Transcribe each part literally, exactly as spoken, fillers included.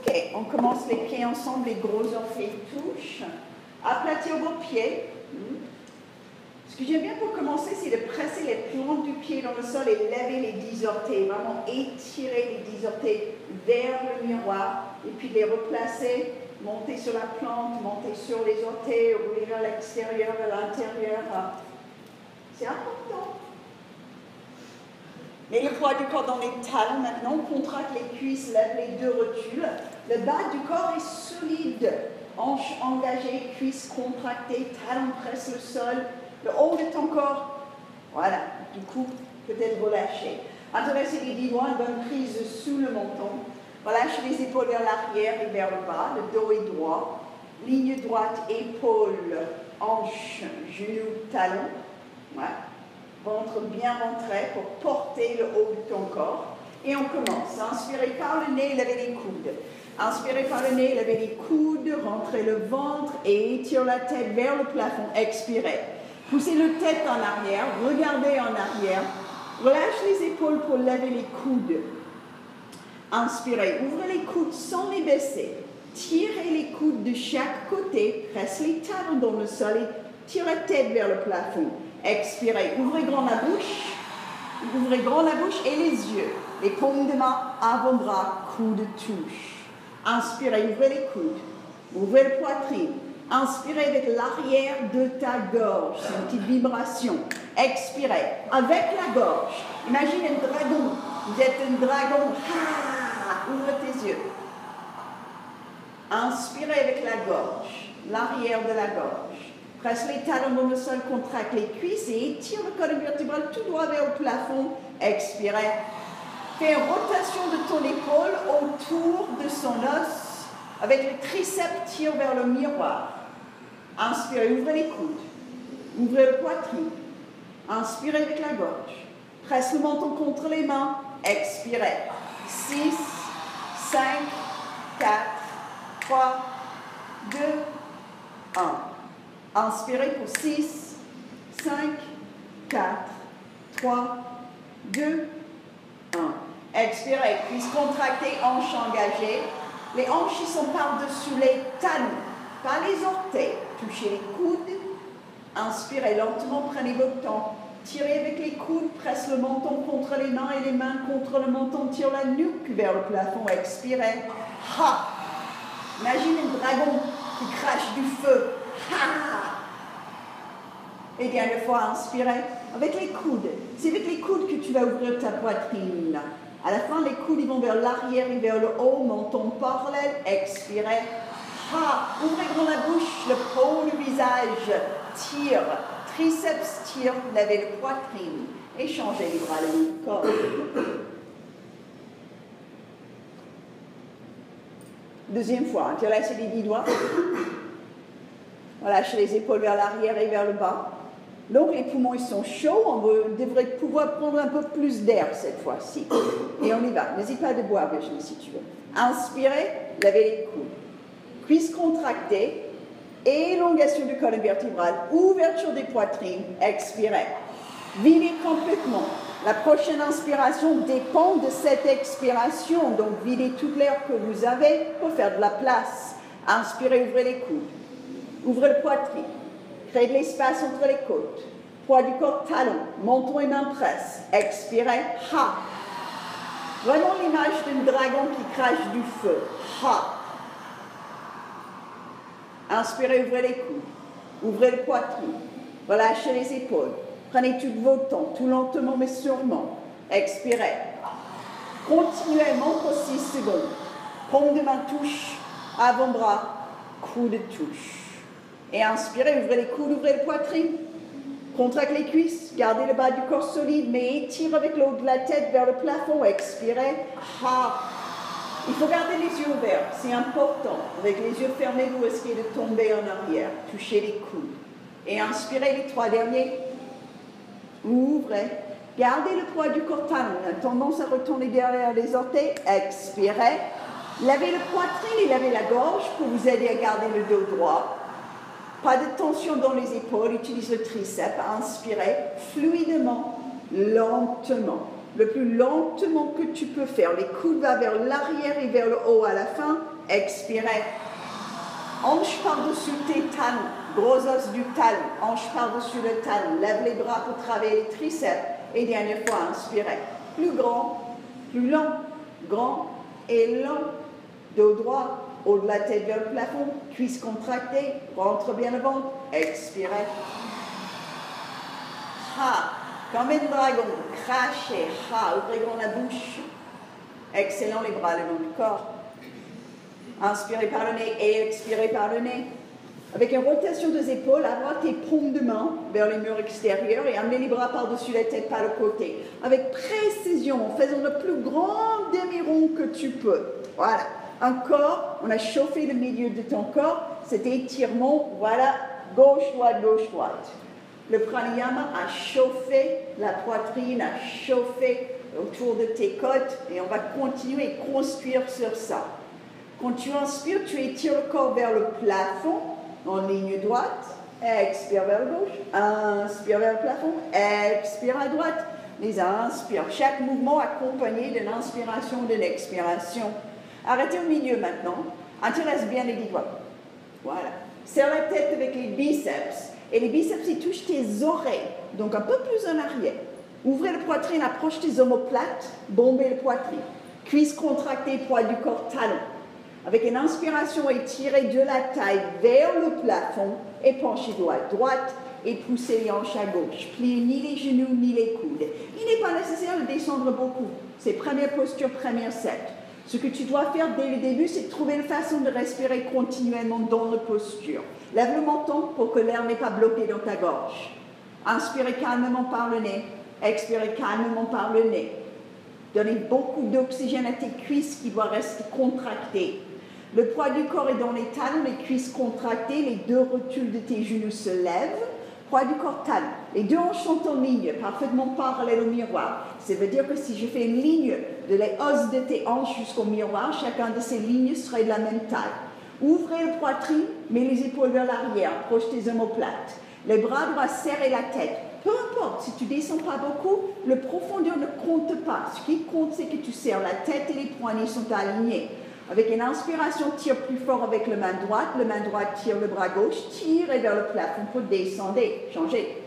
Ok, on commence les pieds ensemble, les gros orteils touchent. Aplatir vos pieds. Ce que j'aime bien pour commencer, c'est de presser les plantes du pied dans le sol et lever les dix orteils. Vraiment étirer les dix orteils vers le miroir et puis les replacer, monter sur la plante, monter sur les orteils, ouvrir à l'extérieur, à l'intérieur. C'est important. Mais le poids du corps dans les talons, maintenant, on contracte les cuisses, lève les deux rotules. Le bas du corps est solide. Hanches engagées, cuisses contractées, talons pressent le sol. Le haut de ton corps, voilà, du coup, peut-être relâché. Intéresser les dix doigts, une bonne prise sous le menton. Relâchez les épaules vers l'arrière et vers le bas. Le dos est droit. Ligne droite, épaules, hanches, genoux, talons. Voilà. Ventre bien rentré pour porter le haut de ton corps. Et on commence. Inspirez par le nez, levez les coudes. Inspirez par le nez, levez les coudes, rentrez le ventre et étirez la tête vers le plafond. Expirez. Poussez le tête en arrière, regardez en arrière. Relâchez les épaules pour lever les coudes. Inspirez, ouvrez les coudes sans les baisser. Tirez les coudes de chaque côté, pressez les talons dans le sol et tirez la tête vers le plafond. Expirez, ouvrez grand la bouche, ouvrez grand la bouche et les yeux. Les paumes de main, avant-bras, coudes touchent. Inspirez, ouvrez les coudes, ouvrez la poitrine. Inspirez avec l'arrière de ta gorge, c'est une petite vibration. Expirez avec la gorge. Imagine un dragon, vous êtes un dragon, ah, ouvre tes yeux. Inspirez avec la gorge, l'arrière de la gorge. Presse les talons dans le sol, contracte les cuisses et étire le colonne vertébrale tout droit vers le plafond. Expirez. Fais une rotation de ton épaule autour de son os. Avec le triceps, tire vers le miroir. Inspirez, ouvrez les coudes. Ouvrez la poitrine. Inspirez avec la gorge. Presse le menton contre les mains. Expirez. six, cinq, quatre, trois, deux, un. Inspirez pour six, cinq, quatre, trois, deux, un. Expirez, cuisses contractées, hanches engagées. Les hanches sont par-dessus les talons, pas les orteils. Touchez les coudes. Inspirez lentement, prenez votre temps. Tirez avec les coudes, presse le menton contre les mains et les mains contre le menton. Tire la nuque vers le plafond. Expirez. Ha! Imagine un dragon qui crache du feu. Ha! Et dernière fois, inspirez avec les coudes. C'est avec les coudes que tu vas ouvrir ta poitrine. À la fin, les coudes ils vont vers l'arrière et vers le haut, menton parallèle. Expirez. Ha! Ouvrez grand la bouche, le paume du visage. Tire. Triceps tire, levez le poitrine. Et changez les bras le corps. Deuxième fois, tu relâches les dix doigts. Relâche les épaules vers l'arrière et vers le bas. Donc les poumons ils sont chauds, on devrait pouvoir prendre un peu plus d'air cette fois-ci. Et on y va. N'hésite pas de boire, Virginie, si tu veux. Inspirez, levez les coudes. Cuisses contractées, élongation du colonne vertébrale, ouverture des poitrines, expirez. Videz complètement. La prochaine inspiration dépend de cette expiration, donc videz toute l'air que vous avez pour faire de la place. Inspirez, ouvrez les coudes. Ouvrez le poitrine. Créez de l'espace entre les côtes. Poids du corps, talon, menton et main presse. Expirez. Ha. Vraiment l'image d'un dragon qui crache du feu. Ha. Inspirez, ouvrez les coudes. Ouvrez le poitrine. Relâchez les épaules. Prenez tout votre temps, tout lentement mais sûrement. Expirez. Continuellement pour six secondes. Paume de main touche, avant-bras, coude touche. Et inspirez, ouvrez les coudes, ouvrez la poitrine. Contractez les cuisses, gardez le bas du corps solide, mais étirez avec le haut de la tête vers le plafond. Expirez. Ha. Il faut garder les yeux ouverts, c'est important. Avec les yeux fermés, vous risquez de tomber en arrière. Touchez les coudes. Et inspirez les trois derniers. Ouvrez. Gardez le poids du corps talon. On a tendance à retourner derrière les orteils. Expirez. Levez le poitrine et levez la gorge pour vous aider à garder le dos droit. Pas de tension dans les épaules, utilisez le triceps. Inspirez fluidement, lentement. le plus lentement que tu peux faire. Les coudes vont vers l'arrière et vers le haut à la fin. Expirez. Hanche par-dessus tes talons, gros os du talon, hanche par-dessus le talon. Lève les bras pour travailler les triceps. Et dernière fois, inspirez. Plus grand, plus lent, grand et lent. Dos droit, haut de la tête vers le plafond, cuisses contractées, rentre bien le ventre. Expirez. Ha, comme un dragon, crachez, ha, ouvrez grand la bouche. Excellent, les bras le long du corps. Inspirez par le nez et expirez par le nez. Avec une rotation des épaules, avoir tes paumes de main vers les murs extérieurs et amener les bras par-dessus la tête par le côté. Avec précision, en faisant le plus grand demi-rond que tu peux. Voilà. Encore, on a chauffé le milieu de ton corps. Cet étirement, voilà, gauche-droite, gauche-droite. Le pranayama a chauffé la poitrine, a chauffé autour de tes côtes et on va continuer et construire sur ça. Quand tu inspires, tu étires le corps vers le plafond, en ligne droite, expire vers la gauche, inspire vers le plafond, expire à droite, les inspire. Chaque mouvement accompagné d'une inspiration, d'une expiration. Arrêtez au milieu maintenant, intéresse bien les dix doigts. Voilà. Serre la tête avec les biceps, et les biceps, ils touchent tes oreilles, donc un peu plus en arrière. Ouvrez la poitrine, approche tes omoplates, bombez la poitrine. Cuisses contractées, poids du corps, talons. Avec une inspiration, étirez de la taille vers le plafond et penchez doigt à droite et poussez les hanches à gauche. Pliez ni les genoux ni les coudes. Il n'est pas nécessaire de descendre beaucoup. C'est première posture, première set. Ce que tu dois faire dès le début, c'est de trouver une façon de respirer continuellement dans la posture. Lève le menton pour que l'air n'est pas bloqué dans ta gorge. Inspirez calmement par le nez. Expirez calmement par le nez. Donnez beaucoup d'oxygène à tes cuisses qui doivent rester contractées. Le poids du corps est dans les talons, les cuisses contractées, les deux rotules de tes genoux se lèvent. Poids du corps, talons. Les deux hanches sont en ligne, parfaitement parallèles au miroir. Ça veut dire que si je fais une ligne de les os de tes hanches jusqu'au miroir, chacun de ces lignes serait de la même taille. Ouvrez le poitrine, mets les épaules vers l'arrière, approche tes omoplates. Les bras doivent serrer la tête. Peu importe, si tu ne descends pas beaucoup, le profondeur ne compte pas. Ce qui compte, c'est que tu serres la tête et les poignets sont alignés. Avec une inspiration, tire plus fort avec la main droite. La main droite tire le bras gauche, tirez vers le plafond pour descendre. Changez.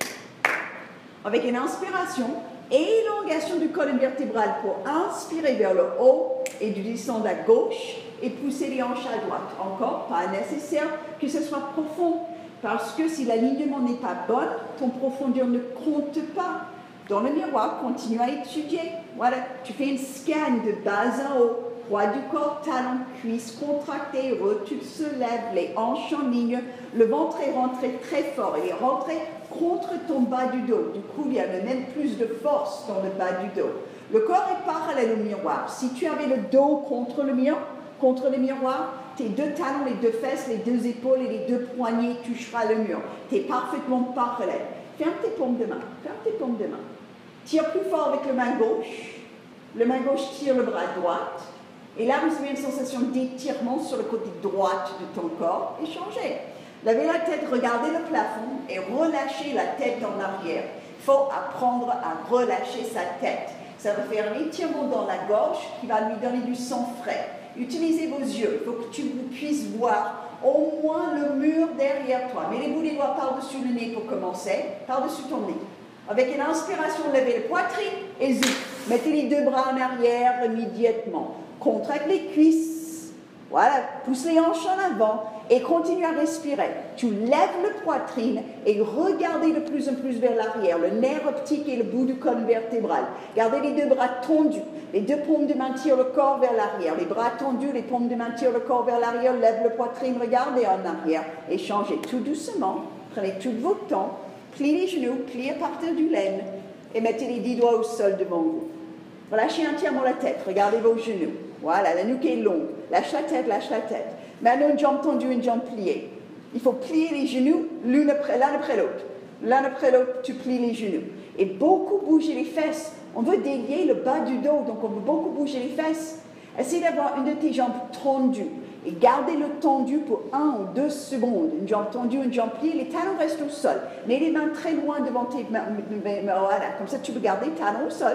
Avec une inspiration, élongation du colonne vertébrale pour inspirer vers le haut et de descendre à gauche et pousser les hanches à droite. Encore, pas nécessaire que ce soit profond. Parce que si l'alignement n'est pas bon, ton profondeur ne compte pas. Dans le miroir, continue à étudier. Voilà, tu fais une scan de bas en haut. Poids du corps, talons, cuisses contractées, rotules se lèvent, les hanches en ligne. Le ventre est rentré très fort. Il est rentré contre ton bas du dos. Du coup, il y a même plus de force dans le bas du dos. Le corps est parallèle au miroir. Si tu avais le dos contre le miroir, contre le miroir, tes deux talons, les deux fesses, les deux épaules et les deux poignets toucheront le mur. Tu es parfaitement parallèle. Ferme tes paumes de main. Ferme tes paumes de main. Tire plus fort avec la main gauche. La main gauche tire le bras droit. Et là, vous avez une sensation d'étirement sur le côté droit de ton corps. Et changez. Levez la tête, regardez le plafond et relâchez la tête en arrière. Il faut apprendre à relâcher sa tête. Ça va faire un étirement dans la gorge qui va lui donner du sang frais. Utilisez vos yeux. Il faut que tu puisses voir au moins le mur derrière toi. Mets les bouts des doigts par-dessus le nez pour commencer, par-dessus ton nez. Avec une inspiration, levez la poitrine et zip. Mettez les deux bras en arrière immédiatement. Contracte les cuisses. Voilà, pousse les hanches en avant et continue à respirer. Tu lèves la poitrine et regardez de plus en plus vers l'arrière, le nerf optique et le bout du colonne vertébrale. Gardez les deux bras tendus. Les deux paumes de main tirent le corps vers l'arrière. Les bras tendus, les paumes de main tirent le corps vers l'arrière. Lève la poitrine, regardez en arrière et changez tout doucement. Prenez tout votre temps. Pliez les genoux, pliez à partir du laine et mettez les dix doigts au sol devant vous. Relâchez entièrement la tête. Regardez vos genoux. Voilà, la nuque est longue. Lâche la tête, lâche la tête. Maintenant, une jambe tendue, une jambe pliée. Il faut plier les genoux l'un après, l'un après l'autre. L'un après l'autre, tu plies les genoux. Et beaucoup bouger les fesses. On veut délier le bas du dos, donc on veut beaucoup bouger les fesses. Essayez d'avoir une de tes jambes tendues. Et gardez le tendu pour un ou deux secondes. Une jambe tendue, une jambe pliée. Les talons restent au sol. Mets les mains très loin devant tes mains. Voilà, comme ça tu peux garder les talons au sol.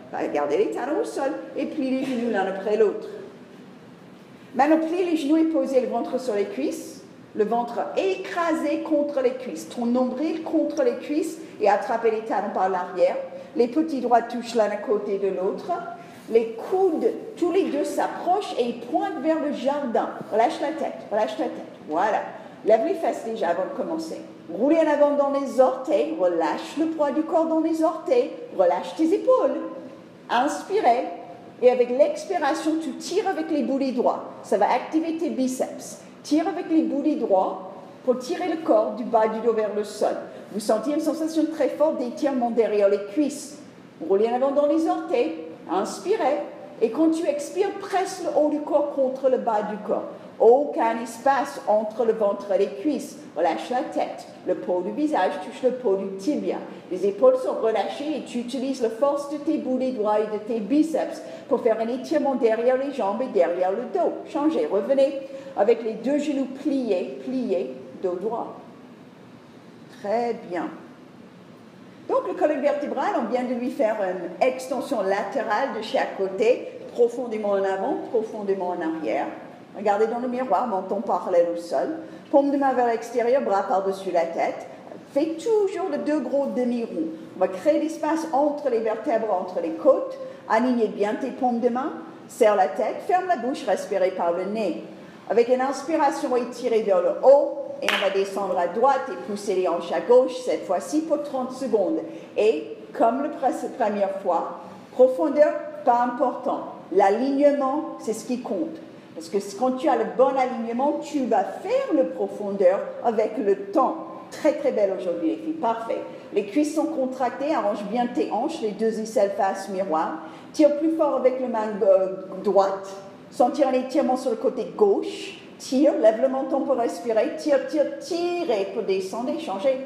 Gardez les talons au sol et plie les genoux l'un après l'autre. Maintenant, plie les genoux et posez le ventre sur les cuisses. Le ventre écrasé contre les cuisses. Ton nombril contre les cuisses et attrapez les talons par l'arrière. Les petits doigts touchent l'un à côté de l'autre. Les coudes, tous les deux s'approchent et ils pointent vers le jardin. Relâche la tête, relâche la tête. Voilà. Lève les fesses déjà avant de commencer. Roulez en avant dans les orteils. Relâche le poids du corps dans les orteils. Relâche tes épaules. Inspirez. Et avec l'expiration, tu tires avec les boulets droits. Ça va activer tes biceps. Tire avec les boulets droits pour tirer le corps du bas du dos vers le sol. Vous sentez une sensation très forte d'étirement derrière les cuisses. Roulez en avant dans les orteils. Inspirez. Et quand tu expires, presse le haut du corps contre le bas du corps. Aucun espace entre le ventre et les cuisses. Relâche la tête. Le peau du visage touche le peau du tibia. Les épaules sont relâchées et tu utilises la force de tes boulets droits et de tes biceps pour faire un étirement derrière les jambes et derrière le dos. Changez, revenez avec les deux genoux pliés, pliés, dos droit. Très bien. Donc le colonne vertébrale, on vient de lui faire une extension latérale de chaque côté, profondément en avant, profondément en arrière. Regardez dans le miroir, menton parallèle au sol. Paume de main vers l'extérieur, bras par-dessus la tête. Fais toujours les deux gros demi-ronds. On va créer l'espace entre les vertèbres, entre les côtes. Alignez bien tes paumes de main. Serre la tête, ferme la bouche, respirez par le nez. Avec une inspiration, étirez vers le haut. Et on va descendre à droite et pousser les hanches à gauche, cette fois-ci pour trente secondes. Et, comme la première fois, profondeur, pas important. L'alignement, c'est ce qui compte. Parce que quand tu as le bon alignement, tu vas faire le profondeur avec le temps. Très, très belle aujourd'hui, les filles. Parfait. Les cuisses sont contractées. Arrange bien tes hanches, les deux aisselles face miroir. Tire plus fort avec la main droite. Sentir un étirement sur le côté gauche. Tire, lève le menton pour respirer. Tire, tire, tirez pour descendre et changer.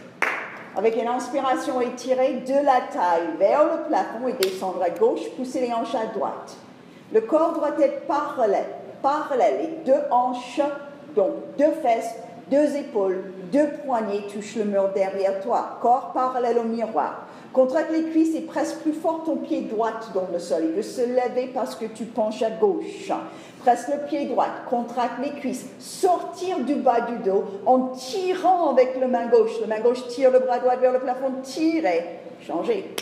Avec une inspiration, étirez de la taille vers le plafond et descendre à gauche. Poussez les hanches à droite. Le corps doit être parallèle. Parallèle. Les deux hanches, donc deux fesses, deux épaules, deux poignets touchent le mur derrière toi. Corps parallèle au miroir. Contracte les cuisses et presse plus fort ton pied droit dans le sol. Il veut se lever parce que tu penches à gauche. Presse le pied droit, contracte les cuisses. Sortir du bas du dos en tirant avec la main gauche. La main gauche tire le bras droit vers le plafond. Tirez. Changez.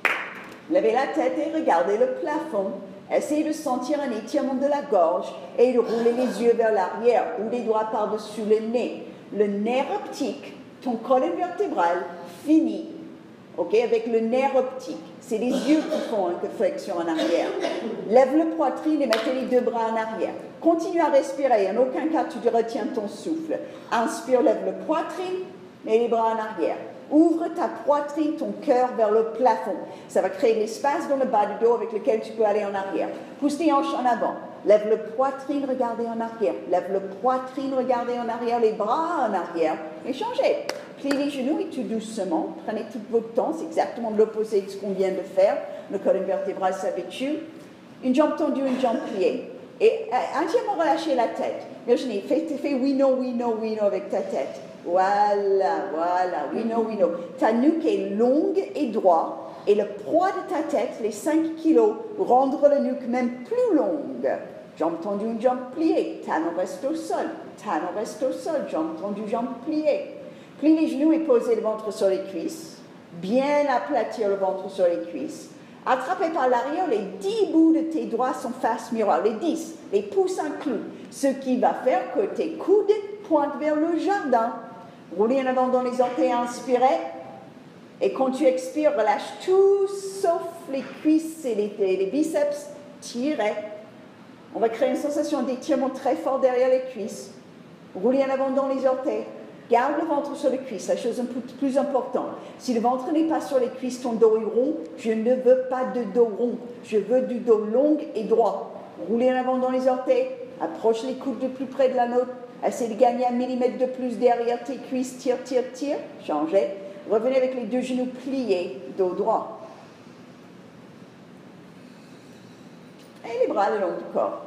Levez la tête et regardez le plafond. Essayez de sentir un étirement de la gorge et de rouler les yeux vers l'arrière ou les doigts par-dessus le nez. Le nerf optique, ton colonne vertébrale, finit. Ok, avec le nerf optique. C'est les yeux qui font une flexion en arrière. Lève le poitrine et mettez les deux bras en arrière. Continue à respirer. En aucun cas, tu retiens ton souffle. Inspire, lève le poitrine, mets les bras en arrière. Ouvre ta poitrine, ton cœur vers le plafond. Ça va créer l'espace dans le bas du dos avec lequel tu peux aller en arrière. Pousse tes hanches en avant. Lève le poitrine, regardez en arrière. Lève le poitrine, regardez en arrière. Les bras en arrière. Et changez. Pliez les genoux et tout doucement. Prenez tout votre temps. C'est exactement l'opposé de ce qu'on vient de faire. Le colonne vertébrale s'habitue. Une jambe tendue, une jambe pliée. Et euh, entièrement relâchez la tête. Virginie, fais, fais oui, non, oui, non, oui, non avec ta tête. Voilà, voilà, oui, non, oui, non. Ta nuque est longue et droite. Et le poids de ta tête, les cinq kilos, rendre la nuque même plus longue. Jambe tendue, une jambe pliée. Talon reste au sol. Talon reste au sol. Jambe tendue, jambe pliée. Plie les genoux et posez le ventre sur les cuisses. Bien aplatir le ventre sur les cuisses. Attrapez par l'arrière, les dix bouts de tes doigts sont face miroir. Les dix, les pouces inclus. Ce qui va faire que tes coudes pointent vers le jardin. Roulez en avant dans les orteils, inspirez. Et quand tu expires, relâche tout sauf les cuisses et les, les biceps. Tirez. On va créer une sensation d'étirement très fort derrière les cuisses. Roulez en avant dans les orteils. Garde le ventre sur les cuisses, la chose un peu plus importante. Si le ventre n'est pas sur les cuisses, ton dos est rond, je ne veux pas de dos rond. Je veux du dos long et droit. Roulez en avant dans les orteils. Approche les coudes de plus près de la nôtre. Essaye de gagner un millimètre de plus derrière tes cuisses. Tire, tire, tire. Changez. Revenez avec les deux genoux pliés, dos droit. Et les bras le long du corps.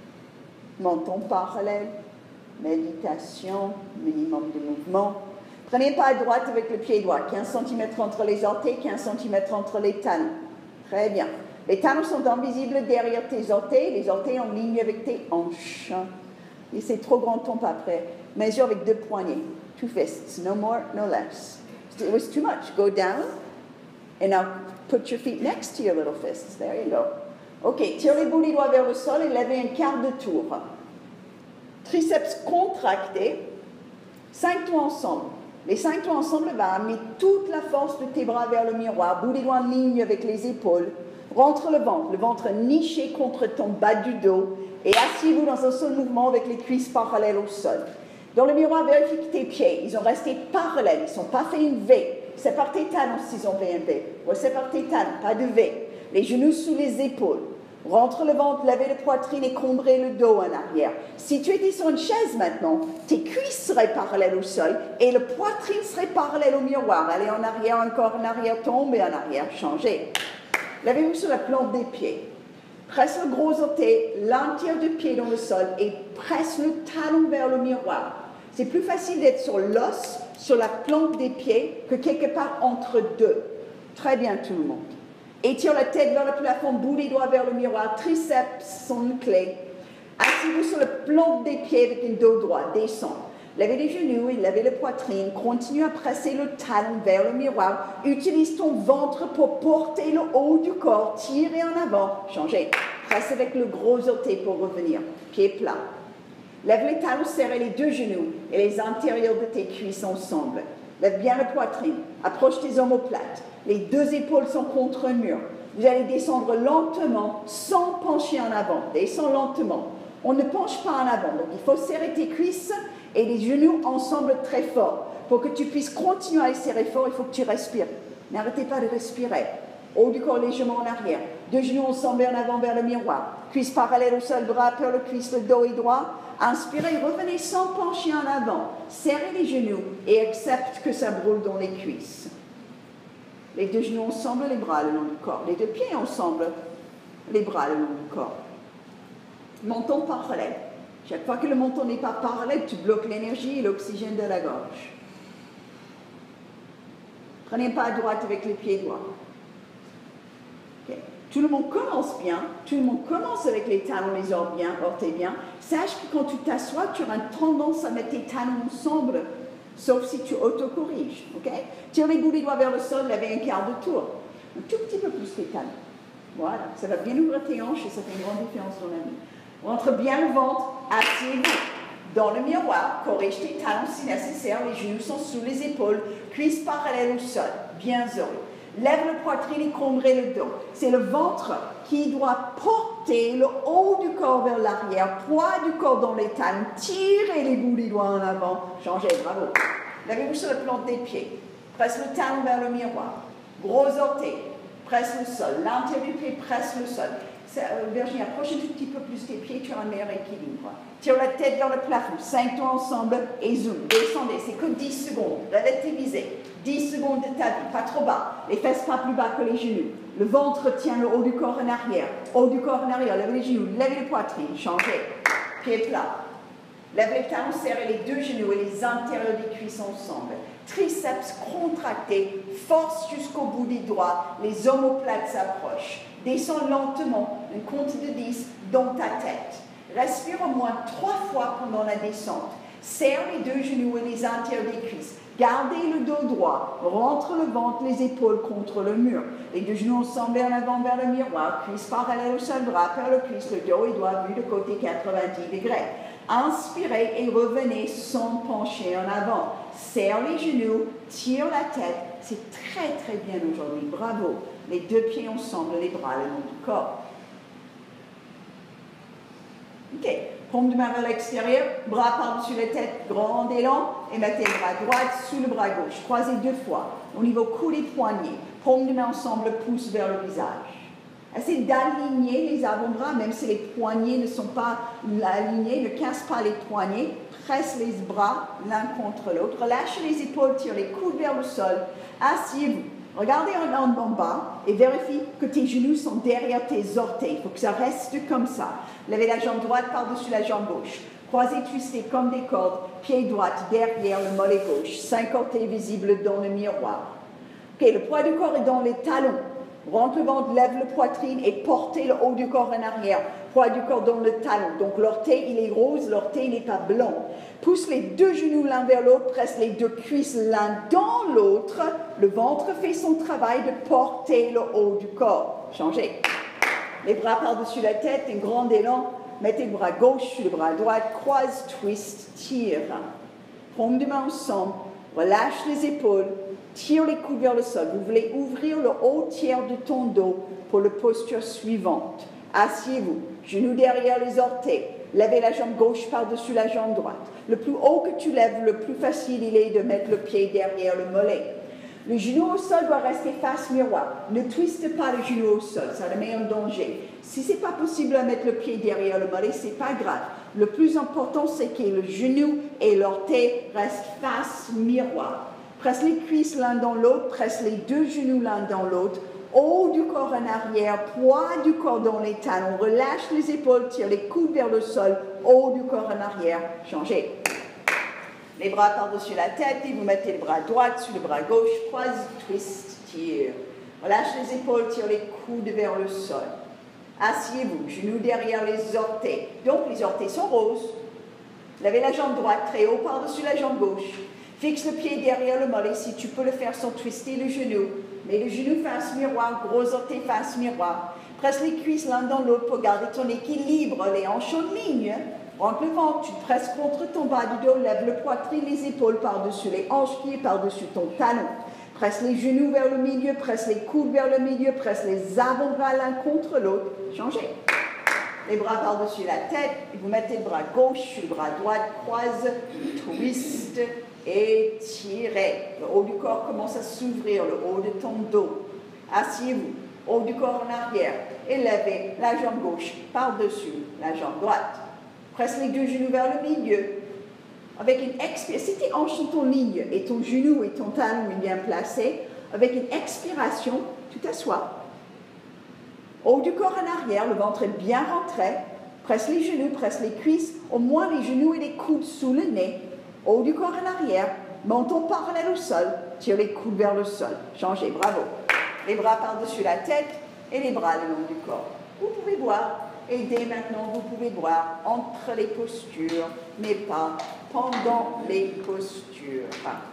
Menton parallèle. Méditation, minimum de mouvement. Prenez pas à droite avec le pied droit. quinze centimètres entre les orteils, quinze centimètres entre les talons. Très bien. Les talons sont invisibles derrière tes orteils, les orteils en ligne avec tes hanches. Et c'est trop grand, tombe pas après. Mesure avec deux poignets. Two fists, no more, no less. It was too much. Go down, and now put your feet next to your little fists. There you go. OK, tire les bouts des doigts vers le sol et levez un quart de tour. Triceps contractés, cinq doigts ensemble. Les cinq doigts ensemble, va amener toute la force de tes bras vers le miroir, bout des doigts en ligne avec les épaules. Rentre le ventre, le ventre niché contre ton bas du dos et asseyez-vous dans un seul mouvement avec les cuisses parallèles au sol. Dans le miroir, vérifie que tes pieds, ils ont resté parallèles, ils ne sont pas fait une V. C'est par tes talons s'ils ont fait un V. Ouais, c'est par tes talons, pas de V. Les genoux sous les épaules. Rentre le ventre, levez la poitrine et cambrez le dos en arrière. Si tu étais sur une chaise maintenant, tes cuisses seraient parallèles au sol et la poitrine serait parallèle au miroir. Allez en arrière, encore en arrière, tombez en arrière, changez. Levez-vous sur la plante des pieds. Presse le gros orteil, l'entière du pied dans le sol et presse le talon vers le miroir. C'est plus facile d'être sur l'os, sur la plante des pieds, que quelque part entre deux. Très bien tout le monde. Étire la tête vers le plafond, bout les doigts vers le miroir, triceps sont une clé. Asseyez-vous sur la plante des pieds avec un dos droit, descend. Levez les genoux et levez la poitrine. Continue à presser le talon vers le miroir. Utilise ton ventre pour porter le haut du corps. Tirez en avant. Changez. Presse avec le gros orteil pour revenir. Pied plat. Lève les talons, serrez les deux genoux et les antérieurs de tes cuisses ensemble. Lève bien la poitrine. Approche tes omoplates. Les deux épaules sont contre un mur. Vous allez descendre lentement sans pencher en avant. Descends lentement. On ne penche pas en avant. Donc il faut serrer tes cuisses et les genoux ensemble très fort. Pour que tu puisses continuer à les serrer fort, il faut que tu respires. N'arrêtez pas de respirer. Haut du corps légèrement en arrière. Deux genoux ensemble en avant vers le miroir. Cuisses parallèles au sol, bras vers le cuisse, le dos est droit. Inspirez, revenez sans pencher en avant. Serrez les genoux et accepte que ça brûle dans les cuisses. Les deux genoux ensemble, les bras le long du corps. Les deux pieds ensemble, les bras le long du corps. Menton parallèle. Chaque fois que le menton n'est pas parallèle, tu bloques l'énergie et l'oxygène de la gorge. Prenez pas à droite avec les pieds droits. Okay. Tout le monde commence bien. Tout le monde commence avec les talons, les orteils bien, orteils bien. Sache que quand tu t'assois, tu auras tendance à mettre tes talons ensemble, sauf si tu autocorriges. Okay? Tire les bouts des doigts vers le sol, levez un quart de tour. Un tout petit peu plus tes talons. Voilà, ça va bien ouvrir tes hanches et ça fait une grande différence dans la vie. Rentre bien le ventre, asseyez-vous. Dans le miroir, corrige tes talons si nécessaire, les genoux sont sous les épaules, cuisses parallèles au sol, bien heureux. Lève la poitrine et cambrez le dos. C'est le ventre qui doit porter le haut du corps vers l'arrière, poids du corps dans les talons, tirez les bouts des doigts en avant, changez, bravo. Levez-vous sur la plante des pieds, presse le talon vers le miroir, gros orteil, presse le sol, l'intérieur du pied presse le sol. Virginie, approche un tout petit peu plus tes pieds, tu auras un meilleur équilibre. Tire la tête vers le plafond, cinq doigts ensemble et zoom. Descendez, c'est que dix secondes. Relève tes visées. dix secondes de ta vie, pas trop bas. Les fesses pas plus bas que les genoux. Le ventre tient le haut du corps en arrière. Haut du corps en arrière, lève les genoux, lève les poitrines, changez. Pied plat. Lève les talons, serrez les deux genoux et les antérieurs des cuisses ensemble. Triceps contractés, force jusqu'au bout des doigts, les omoplates s'approchent. Descends lentement, un compte de dix dans ta tête. Respire au moins trois fois pendant la descente. Serre les deux genoux et les antérieurs des cuisses. Gardez le dos droit. Rentre le ventre, les épaules contre le mur. Les deux genoux ensemble en avant vers le miroir. Cuisses parallèles au sol, bras vers le cuisse. Le dos et doigt vu de côté quatre-vingt-dix degrés. Inspirez et revenez sans pencher en avant. Serre les genoux, tire la tête. C'est très très bien aujourd'hui. Bravo. Les deux pieds ensemble, les bras le long du corps. Ok. Paume de main vers l'extérieur, bras par-dessus la tête, grand élan, et mettez le bras droit sous le bras gauche. Croisez deux fois. Au niveau coude et poignet. Paume de main ensemble, pouce vers le visage. Essayez d'aligner les avant-bras, même si les poignets ne sont pas alignés, ne casse pas les poignets. Presse les bras l'un contre l'autre. Relâchez les épaules, tire les coudes vers le sol. Asseyez-vous. Regardez en, en bas et vérifie que tes genoux sont derrière tes orteils. Il faut que ça reste comme ça. Levez la jambe droite par-dessus la jambe gauche. croisés twistés comme des cordes, pied droit derrière le mollet gauche, cinq orteils visibles dans le miroir. Ok, le poids du corps est dans les talons. Rentre le ventre, lève la poitrine et portez le haut du corps en arrière. Poids du corps dans le talon. Donc l'orteil, il est rose, l'orteil n'est pas blanc. Pousse les deux genoux l'un vers l'autre, presse les deux cuisses l'un dans l'autre. Le ventre fait son travail de porter le haut du corps. Changez. Les bras par-dessus la tête, un grand élan. Mettez le bras gauche sur le bras droit, croise, twist, tire. Paume de main ensemble, relâche les épaules. Tire les coudes vers le sol. Vous voulez ouvrir le haut tiers de ton dos pour la posture suivante. Asseyez-vous, genoux derrière les orteils. Levez la jambe gauche par-dessus la jambe droite. Le plus haut que tu lèves, le plus facile il est de mettre le pied derrière le mollet. Le genou au sol doit rester face miroir. Ne twiste pas le genou au sol, ça le met en danger. Si ce n'est pas possible de mettre le pied derrière le mollet, ce n'est pas grave. Le plus important, c'est que le genou et l'orteil restent face miroir. Presse les cuisses l'un dans l'autre, presse les deux genoux l'un dans l'autre, haut du corps en arrière, poids du corps dans les talons, relâche les épaules, tire les coudes vers le sol, haut du corps en arrière, changez. Les bras par-dessus la tête et vous mettez le bras droit sur le bras gauche, croise, twist, tire. Relâche les épaules, tire les coudes vers le sol. Asseyez-vous, genoux derrière les orteils. Donc les orteils sont roses. Levez la jambe droite très haut par-dessus la jambe gauche. Fixe le pied derrière le mollet si tu peux le faire sans twister le genou. Mets le genou face miroir, gros orteil face miroir. Presse les cuisses l'un dans l'autre pour garder ton équilibre, les hanches en ligne. Rentre le ventre, tu te presses contre ton bas du dos, lève le poitrine, les épaules par-dessus les hanches, pieds par-dessus ton talon. Presse les genoux vers le milieu, presse les coudes vers le milieu, presse les avant-bras l'un contre l'autre. Changez. Les bras par-dessus la tête, vous mettez le bras gauche sur le bras droit, croise, twist et tirez. Le haut du corps commence à s'ouvrir, le haut de ton dos. Asseyez-vous, haut du corps en arrière, et levez la jambe gauche par-dessus la jambe droite. Presse les deux genoux vers le milieu. Avec une expiration, si tes hanches sont en ligne et ton genou et ton talon est bien placé, avec une expiration, tu t'assois. Haut du corps en arrière, le ventre est bien rentré. Presse les genoux, presse les cuisses, au moins les genoux et les coudes sous le nez. Haut du corps en arrière, menton parallèle au sol, tire les coudes vers le sol. Changez, bravo. Les bras par-dessus la tête et les bras le long du corps. Vous pouvez boire. Et dès maintenant, vous pouvez boire entre les postures, mais pas pendant les postures.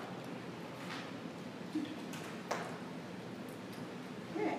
Okay.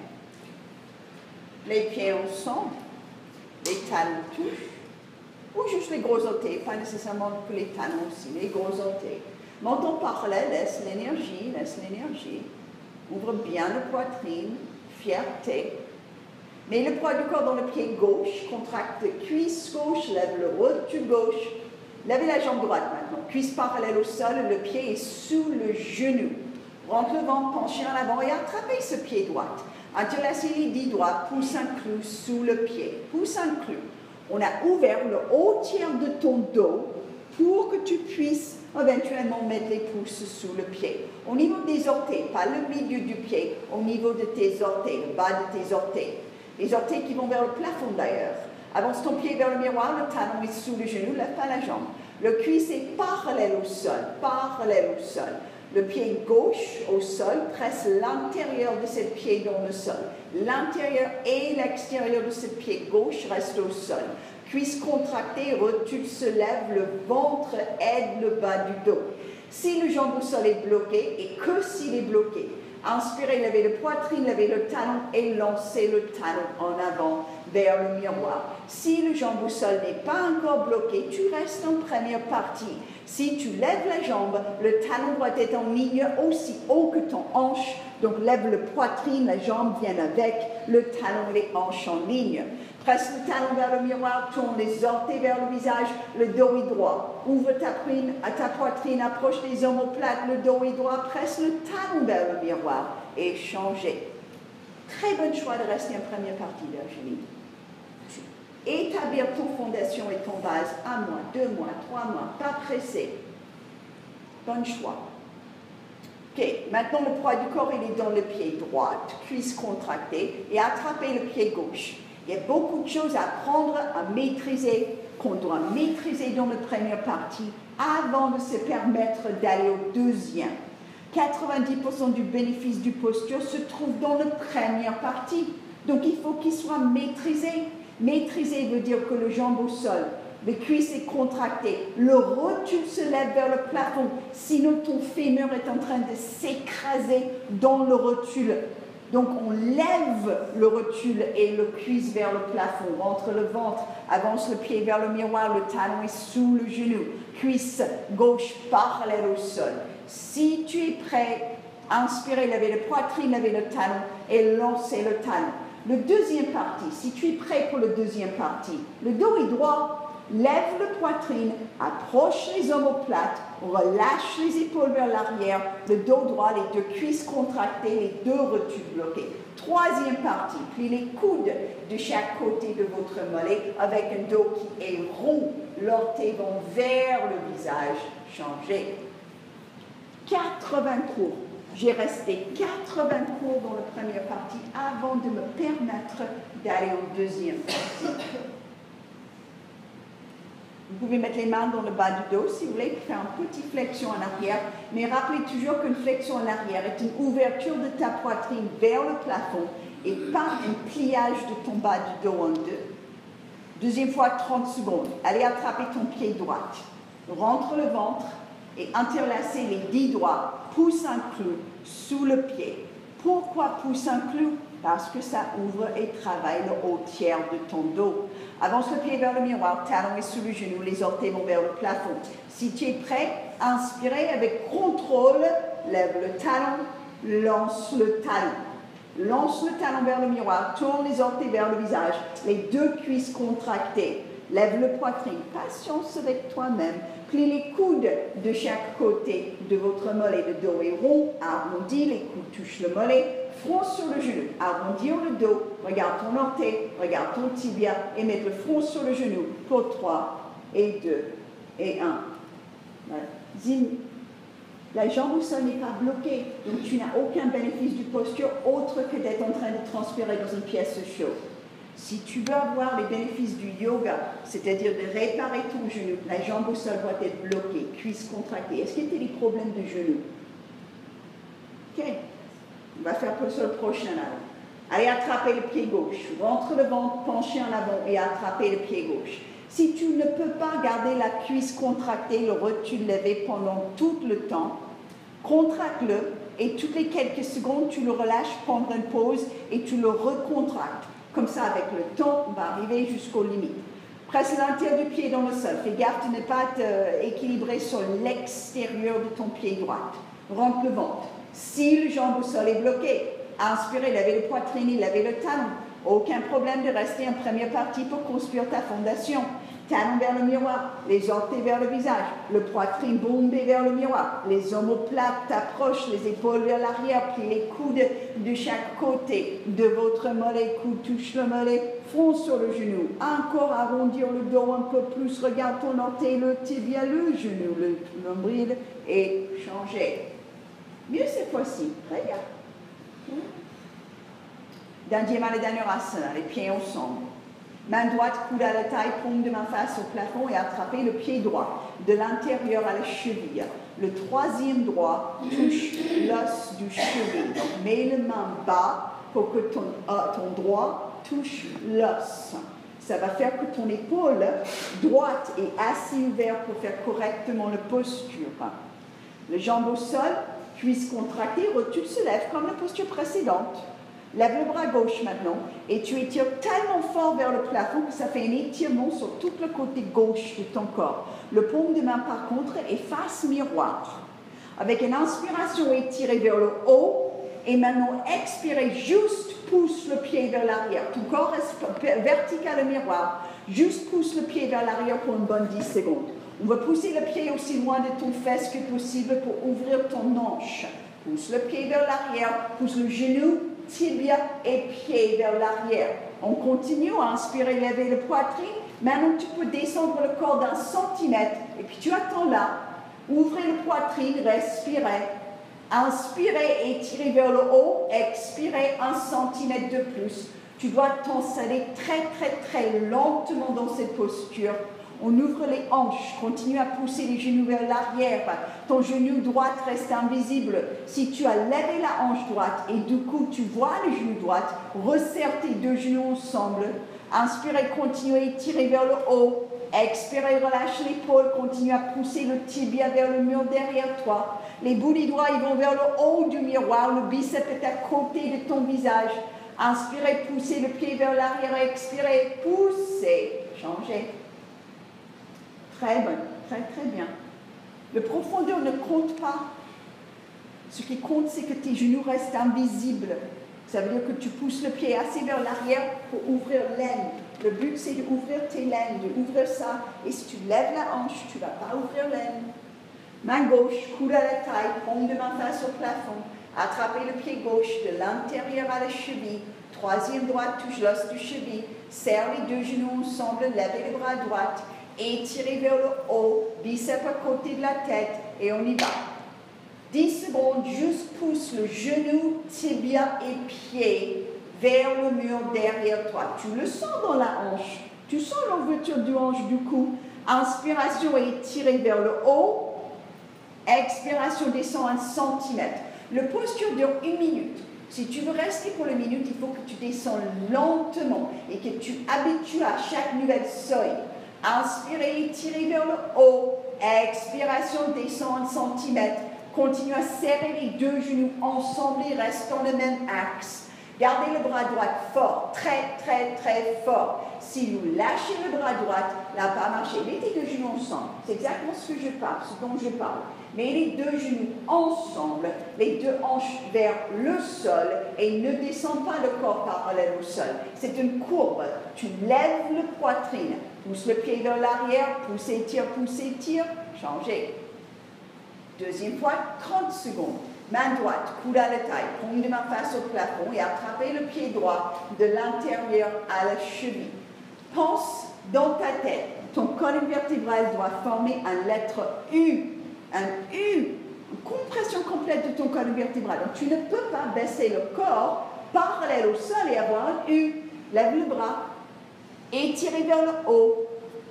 Les pieds ensemble, les talons touchent, ou juste les gros orteils, pas nécessairement que les talons aussi, les gros orteils. Menton parallèle, laisse l'énergie, laisse l'énergie. Ouvre bien la poitrine, fierté. Mets le poids du corps dans le pied gauche, contracte cuisse gauche, lève le rotule gauche. Levez la jambe droite maintenant, cuisse parallèle au sol, le pied est sous le genou. Rentre le ventre, penchez en avant et attrapez ce pied droit. Interlacez les dix doigts, pousse un clou sous le pied. Pousse un clou. On a ouvert le haut tiers de ton dos pour que tu puisses éventuellement mettre les pouces sous le pied. Au niveau des orteils, pas le milieu du pied, au niveau de tes orteils, le bas de tes orteils. Les orteils qui vont vers le plafond d'ailleurs. Avance ton pied vers le miroir, le talon est sous le genou, lève pas la jambe. Le cuisse est parallèle au sol, parallèle au sol. Le pied gauche au sol, presse l'intérieur de ce pied dans le sol. L'intérieur et l'extérieur de ce pied gauche restent au sol. Cuisse contractée, rotule se lève, le ventre aide le bas du dos. Si le jambe au sol est bloqué, et que s'il est bloqué, inspirez, levez le poitrine, levez le talon et lancez le talon en avant vers le miroir. Si le jambe au sol n'est pas encore bloqué, tu restes en première partie. Si tu lèves la jambe, le talon doit être en ligne aussi haut que ton hanche. Donc lève le poitrine, la jambe vient avec, le talon et les hanches en ligne. Presse le talon vers le miroir, tourne les orteils vers le visage, le dos est droit. Ouvre ta, prine, ta poitrine, approche les omoplates, le dos est droit, presse le talon vers le miroir et changez. Très bon choix de rester en première partie, Virginie. Établir ton fondation et ton base, un mois, deux mois, trois mois, pas pressé. Bon choix. Ok, maintenant le poids du corps, il est dans le pied droit, cuisse contractée, et attrapez le pied gauche. Il y a beaucoup de choses à apprendre, à maîtriser, qu'on doit maîtriser dans la première partie avant de se permettre d'aller au deuxième. quatre-vingt-dix pour cent du bénéfice du posture se trouve dans la première partie. Donc il faut qu'il soit maîtrisé. Maîtriser veut dire que le jambe au sol, le cuisse est contracté, le rotule se lève vers le plafond, sinon ton fémur est en train de s'écraser dans le rotule. Donc on lève le rotule et le cuisse vers le plafond, rentre le ventre, avance le pied vers le miroir, le talon est sous le genou, cuisse gauche parallèle au sol. Si tu es prêt, inspirez, levez la poitrine, levez le talon et lancez le talon. La deuxième partie, si tu es prêt pour la deuxième partie, le dos est droit, lève la poitrine, approche les omoplates, relâche les épaules vers l'arrière, le dos droit, les deux cuisses contractées, les deux rotules bloquées. Troisième partie, pliez les coudes de chaque côté de votre mollet avec un dos qui est rond. L'orteil vont vers le visage, changez. quatre-vingts cours. J'ai resté quatre-vingts cours dans la première partie avant de me permettre d'aller en deuxième partie. Vous pouvez mettre les mains dans le bas du dos si vous voulez pour faire une petite flexion en arrière, mais rappelez toujours qu'une flexion en arrière est une ouverture de ta poitrine vers le plafond et pas un pliage de ton bas du dos en deux. Deuxième fois, trente secondes. Allez attraper ton pied droit. Rentre le ventre et interlacez les dix doigts. Pousse un clou sous le pied. Pourquoi pousse un clou? Parce que ça ouvre et travaille le haut tiers de ton dos. Avance le pied vers le miroir, talon est sous le genou, les orteils vont vers le plafond. Si tu es prêt, inspirez avec contrôle, lève le talon, lance le talon. Lance le talon vers le miroir, tourne les orteils vers le visage, les deux cuisses contractées. Lève le poitrine, patience avec toi-même. Plie les coudes de chaque côté de votre mollet. Le dos est rond, arrondi, les coudes touchent le mollet. Front sur le genou, arrondir le dos. Regarde ton orteil, regarde ton tibia et mettre le front sur le genou pour trois et deux et un. Voilà. Zim. La jambe au sol n'est pas bloquée, donc tu n'as aucun bénéfice du posture autre que d'être en train de transpirer dans une pièce chaude. Si tu veux avoir les bénéfices du yoga, c'est-à-dire de réparer ton genou, la jambe au sol doit être bloquée, cuisse contractée. Est-ce que tu as des problèmes de genou? Ok. On va faire pour ça le prochain avant. Allez attraper le pied gauche. Rentre le ventre, penchez en avant et attrapez le pied gauche. Si tu ne peux pas garder la cuisse contractée, le rotule levé pendant tout le temps, contracte-le et toutes les quelques secondes, tu le relâches, prendre une pause et tu le recontractes. Comme ça, avec le temps, on va arriver jusqu'aux limites. Presse l'intérieur du pied dans le sol. Fais gaffe de ne pas t'équilibrer sur l'extérieur de ton pied droit. Rentre le ventre. Si le jambe au sol est bloqué, inspirez, levez le poitrine, levez le talon. Aucun problème de rester en première partie pour construire ta fondation. Talon vers le miroir, les orteils vers le visage, le poitrine bombé vers le miroir, les omoplates t'approchent, les épaules vers l'arrière, puis les coudes de chaque côté de votre mollet, coude touche le mollet, front sur le genou. Encore arrondir le dos un peu plus, regarde ton orteil, le tibia, le genou, le nombril et changer. Mieux cette fois-ci, regarde. Dandiya Dhanurasana, les pieds ensemble. Main droite, coude à la taille, paume de main face au plafond et attrapez le pied droit de l'intérieur à la cheville. Le troisième droit touche l'os du cheville. Donc, mets le main bas pour que ton, euh, ton droit touche l'os. Ça va faire que ton épaule droite est assez ouverte pour faire correctement la posture. Le jambe au sol, cuisse contractée, rotule se lève comme la posture précédente. Lève le bras gauche maintenant et tu étires tellement fort vers le plafond que ça fait un étirement sur tout le côté gauche de ton corps. Le paume de main par contre est face miroir. Avec une inspiration étirée vers le haut et maintenant expirez, juste pousse le pied vers l'arrière. Ton corps reste vertical au miroir. Juste pousse le pied vers l'arrière pour une bonne dix secondes. On va pousser le pied aussi loin de ton fesse que possible pour ouvrir ton hanche. Pousse le pied vers l'arrière, pousse le genou, tibia et pied vers l'arrière. On continue à inspirer, lever le poitrine. Maintenant, tu peux descendre le corps d'un centimètre et puis tu attends là. Ouvrez le poitrine, respirez. Inspirez, étirez vers le haut. Expirez un centimètre de plus. Tu dois t'installer très très très lentement dans cette posture. On ouvre les hanches, continue à pousser les genoux vers l'arrière. Ton genou droit reste invisible. Si tu as levé la hanche droite et du coup tu vois le genou droit, resserre tes deux genoux ensemble. Inspirez, continuez, étirez vers le haut. Expirez, relâche l'épaule, continue à pousser le tibia vers le mur derrière toi. Les bouts des doigts ils vont vers le haut du miroir. Le biceps est à côté de ton visage. Inspirez, poussez le pied vers l'arrière. Expirez, poussez. Changez. Très bon, très très bien. Le profondeur ne compte pas. Ce qui compte, c'est que tes genoux restent invisibles. Ça veut dire que tu pousses le pied assez vers l'arrière pour ouvrir l'aine. Le but, c'est d'ouvrir tes laines, d'ouvrir ça. Et si tu lèves la hanche, tu ne vas pas ouvrir l'aine. Main gauche, coude à la taille, paume de main face au plafond. Attrapez le pied gauche de l'intérieur à la cheville. Troisième droite touche l'os du cheville. Serre les deux genoux ensemble, levez le bras droit. Étirez vers le haut, biceps à côté de la tête et on y va. dix secondes, juste pousse le genou, tibia et pied vers le mur derrière toi. Tu le sens dans la hanche. Tu sens l'ouverture du hanche du cou. Inspiration et étirez vers le haut. Expiration descend un centimètre. Le posture dure une minute. Si tu veux rester pour la minute, il faut que tu descends lentement et que tu habitues à chaque nouvelle seuil. Inspirez, étirez vers le haut. Expiration, descend un centimètre. Continue à serrer les deux genoux ensemble et reste dans le même axe. Gardez le bras droit fort, très, très, très fort. Si vous lâchez le bras droit, là, pas marcher. Mettez les deux genoux ensemble. C'est exactement ce que je parle, ce dont je parle. Mais les deux genoux ensemble, les deux hanches vers le sol et ne descends pas le corps parallèle au sol. C'est une courbe. Tu lèves le poitrine. Pousse le pied vers l'arrière, pousse, étire, pousse, étire, changez. Deuxième fois, trente secondes. Main droite, coude à la taille, paume de main face au plafond et attrapez le pied droit de l'intérieur à la cheville. Pense dans ta tête, ton colonne vertébrale doit former une lettre U, un U, une compression complète de ton colonne vertébrale. Donc tu ne peux pas baisser le corps parallèle au sol et avoir un U. Lève le bras. Étirez vers le haut.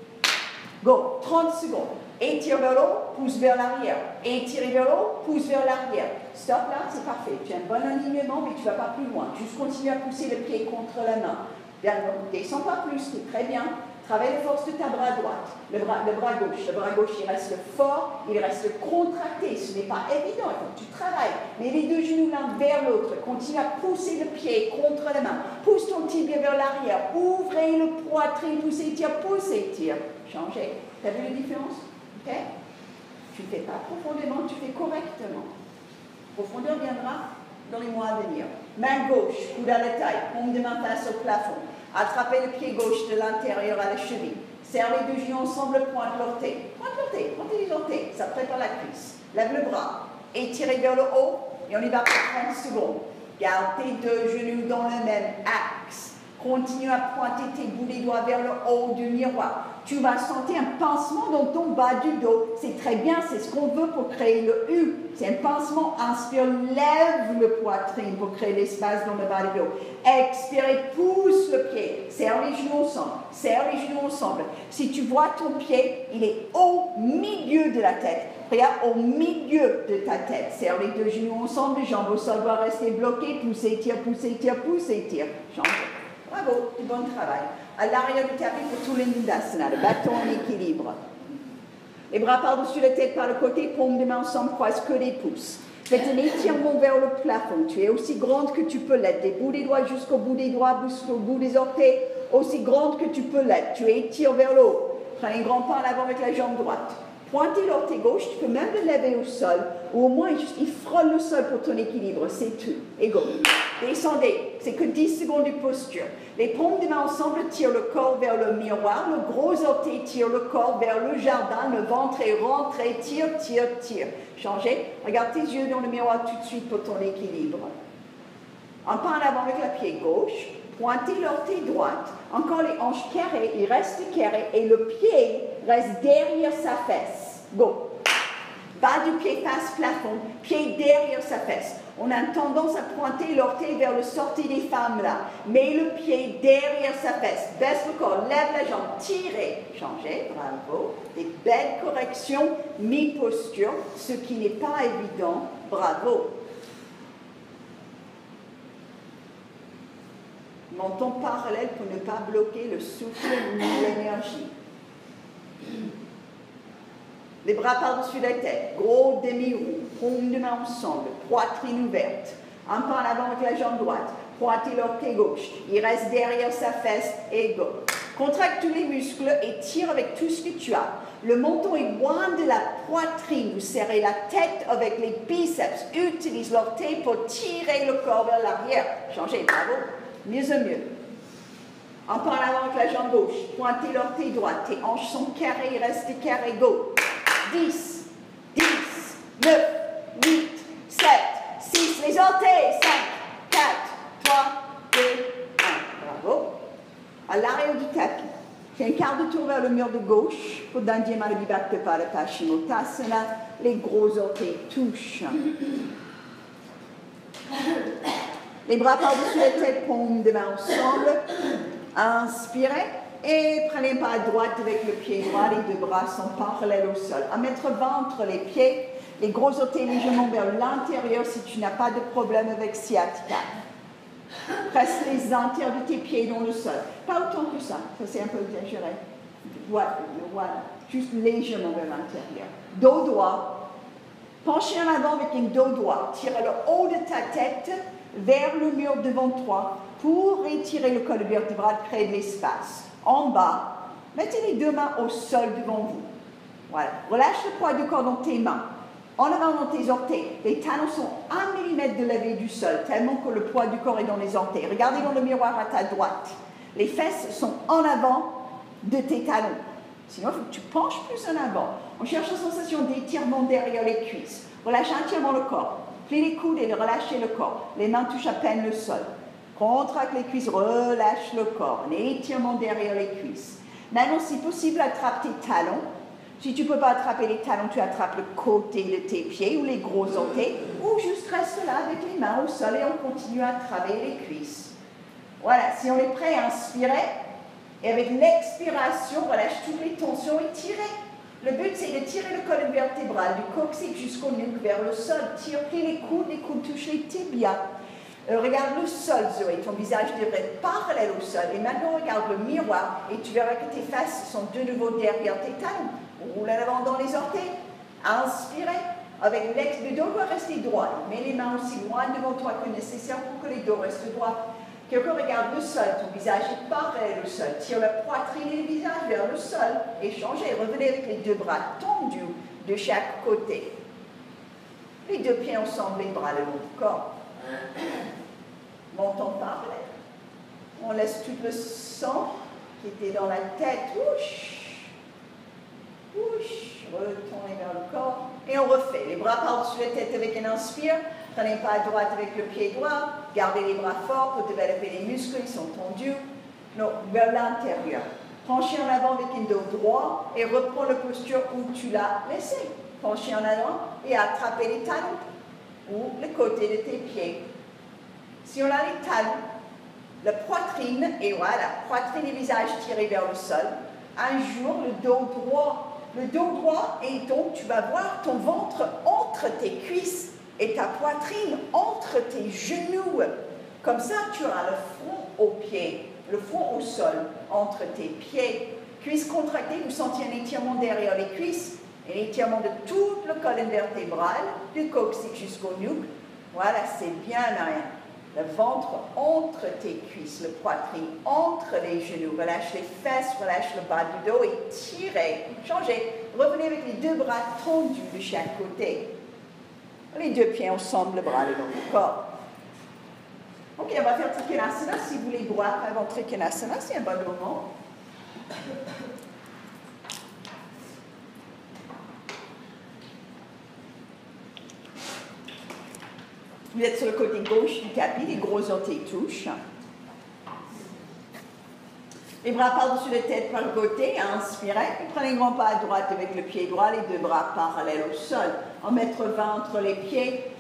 Go, trente secondes. Étire vers le haut, pousse vers l'arrière. Étirez vers le haut, pousse vers l'arrière. Stop là, c'est parfait. Tu as un bon alignement, mais tu ne vas pas plus loin. Juste continue à pousser le pied contre la main. Ne descends pas plus, c'est très bien. Travaille la force de ta bras droite. Le bras, le bras gauche. Le bras gauche, il reste fort, il reste contracté. Ce n'est pas évident, il faut que tu travailles. Mais les deux genoux l'un vers l'autre. Continue à pousser le pied contre la main. Pousse ton tibia vers l'arrière. Ouvrez le poitrine, pousse, étire, pousse, étire. Changez. Tu as vu la différence? Ok? Tu ne fais pas profondément, tu fais correctement. Profondeur viendra dans les mois à venir. Main gauche, coude à la taille, paume de main face au plafond. Attrapez le pied gauche de l'intérieur à la cheville. Serre les deux genoux ensemble, pointe l'orteil. Pointe l'orteil, pointez les orteils, ça prépare la cuisse. Lève le bras, étirez vers le haut et on y va pour trente secondes. Garde tes deux genoux dans le même axe. Continue à pointer tes bouts des doigts vers le haut du miroir. Tu vas sentir un pincement dans ton bas du dos. C'est très bien, c'est ce qu'on veut pour créer le U. C'est un pincement. Inspire, lève le poitrine pour créer l'espace dans le bas du dos. Expire, pousse le pied. Serre les genoux ensemble. Serre les genoux ensemble. Si tu vois ton pied, il est au milieu de la tête. Regarde, au milieu de ta tête. Serre les deux genoux ensemble. Les jambes au sol doivent rester bloquées. Pousse, étire, pousse, étire, pousse, étire. Change. Bravo, du bon travail. À l'arrière du tapis pour tous les Nidasana, le bâton en équilibre. Les bras par-dessus la tête par le côté, paume de main ensemble, croise que les pouces. Faites un étirement vers le plafond. Tu es aussi grande que tu peux l'être. Des bouts des doigts jusqu'au bout des doigts, jusqu'au bout des orteils, aussi grande que tu peux l'être. Tu étires vers le haut. Prenez un grand pas en avant avec la jambe droite. Pointez l'orteil gauche, tu peux même le lever au sol, ou au moins juste, il frôle le sol pour ton équilibre, c'est tout. Et go. Descendez, c'est que dix secondes de posture. Les paumes de main ensemble tirent le corps vers le miroir, le gros orteil tire le corps vers le jardin, le ventre est rentré, tire, tire, tire. Changez, regarde tes yeux dans le miroir tout de suite pour ton équilibre. Un pas en avant avec la pied gauche, pointez l'orteil droite, encore les hanches carrées, il reste carré et le pied reste derrière sa fesse. Go. Bas du pied face plafond, pied derrière sa fesse. On a tendance à pointer l'orteil vers le sortie des femmes là. Mets le pied derrière sa fesse. Baisse le corps, lève la jambe, tirez. Changez, bravo. Des belles corrections, mi-posture, ce qui n'est pas évident. Bravo. Menton parallèle pour ne pas bloquer le souffle ni l'énergie. Les bras par-dessus la tête, gros demi-roue, paume de main ensemble, poitrine ouverte, un pas en avant avec la jambe droite, pointez l'orteil gauche, il reste derrière sa fesse et go. Contracte tous les muscles et tire avec tout ce que tu as. Le menton est loin de la poitrine, vous serrez la tête avec les biceps, utilise l'orteil pour tirer le corps vers l'arrière. Changez, bravo, mieux et mieux. Un pas en avant avec la jambe gauche, pointez l'orteil droite, tes hanches sont carrées, restez carrés, go. dix, dix, neuf, huit, sept, six, les orteils, cinq, quatre, trois, deux, un. Bravo. À l'arrière du tapis, fais un quart de tour vers le mur de gauche pour Dandya Malabhibhakta Pada Paschimottanasana. Les gros orteils touchent. Les bras par-dessus la tête, paume de main ensemble. Inspirez. Et prenez pas à droite avec le pied droit, les deux bras sont parallèles au sol. À mettre vingt entre les pieds, les gros orteils légèrement vers l'intérieur si tu n'as pas de problème avec sciatica. Presse les intérieurs de tes pieds dans le sol. Pas autant que ça, ça c'est un peu exagéré. Voilà, voilà, juste légèrement vers l'intérieur. Dos droit, penchez en avant avec un dos droit. Tire le haut de ta tête vers le mur devant toi pour étirer le col vertébral, créer de l'espace. En bas, mettez les deux mains au sol devant vous. Voilà. Relâche le poids du corps dans tes mains. En avant dans tes orteils. Les talons sont un millimètre de levé du sol, tellement que le poids du corps est dans les orteils. Regardez dans le miroir à ta droite. Les fesses sont en avant de tes talons. Sinon, il faut que tu penches plus en avant. On cherche la sensation d'étirement derrière les cuisses. Relâche entièrement le corps. Pliez les coudes et relâchez le corps. Les mains touchent à peine le sol. Contracte les cuisses, relâche le corps. Un étirement derrière les cuisses. Maintenant, si possible, attrape tes talons. Si tu ne peux pas attraper les talons, tu attrapes le côté de tes pieds ou les gros orteils. Ou juste reste là avec les mains au sol et on continue à travailler les cuisses. Voilà, si on est prêt à inspirer, et avec l'expiration, relâche toutes les tensions et tirez. Le but, c'est de tirer le colonne vertébrale du coccyx jusqu'au nuque vers le sol. Tire, plie les coudes, les coudes touchent les tibias. Euh, regarde le sol, Zoé, ton visage devrait être parallèle au sol. Et maintenant, regarde le miroir et tu verras que tes fesses sont de nouveau derrière tes talons. Roule en avant dans les orteils. Inspirez. Avec l'ex, le dos doit rester droit. Mets les mains aussi loin devant toi que nécessaire pour que les dos restent droits. Quelqu'un regarde le sol, ton visage est parallèle au sol. Tire la poitrine et le visage vers le sol. Et changez. Revenez avec les deux bras tendus de chaque côté. Les deux pieds ensemble, les bras le long du corps. Menton parallèle. On laisse tout le sang qui était dans la tête. Ouch, ouch, retournez vers le corps. Et on refait. Les bras par-dessus la tête avec un inspire. Prenez pas à droite avec le pied droit. Gardez les bras forts pour développer les muscles. Ils sont tendus. Non, vers l'intérieur. Penchez en avant avec un dos droit et reprends la posture où tu l'as laissé. Penchez en avant et attrapez les talons ou le côté de tes pieds. Si on a les talons, la poitrine, et voilà, poitrine et visage tirés vers le sol. Un jour, le dos droit. Le dos droit, et donc tu vas voir ton ventre entre tes cuisses et ta poitrine entre tes genoux. Comme ça, tu auras le front au pied, le front au sol, entre tes pieds. Cuisses contractées, vous sentez un étirement derrière les cuisses, un étirement de toute la colonne vertébrale, du coccyx jusqu'au nuque. Voilà, c'est bien rien. Le ventre entre tes cuisses, le poitrine entre les genoux. Relâche les fesses, relâche le bas du dos et tirez. Changez. Revenez avec les deux bras tendus de chaque côté. Les deux pieds ensemble, le bras le long du corps. Ok, on va faire Trikonasana. Si vous voulez boire avant Trikonasana, c'est un bon moment. Vous êtes sur le côté gauche du tapis, les gros orteils touchent. Les bras par-dessus la tête par le côté, inspirez. Prenez un grand pas à droite avec le pied droit, les deux bras parallèles au sol. En mettre vingt entre les pieds,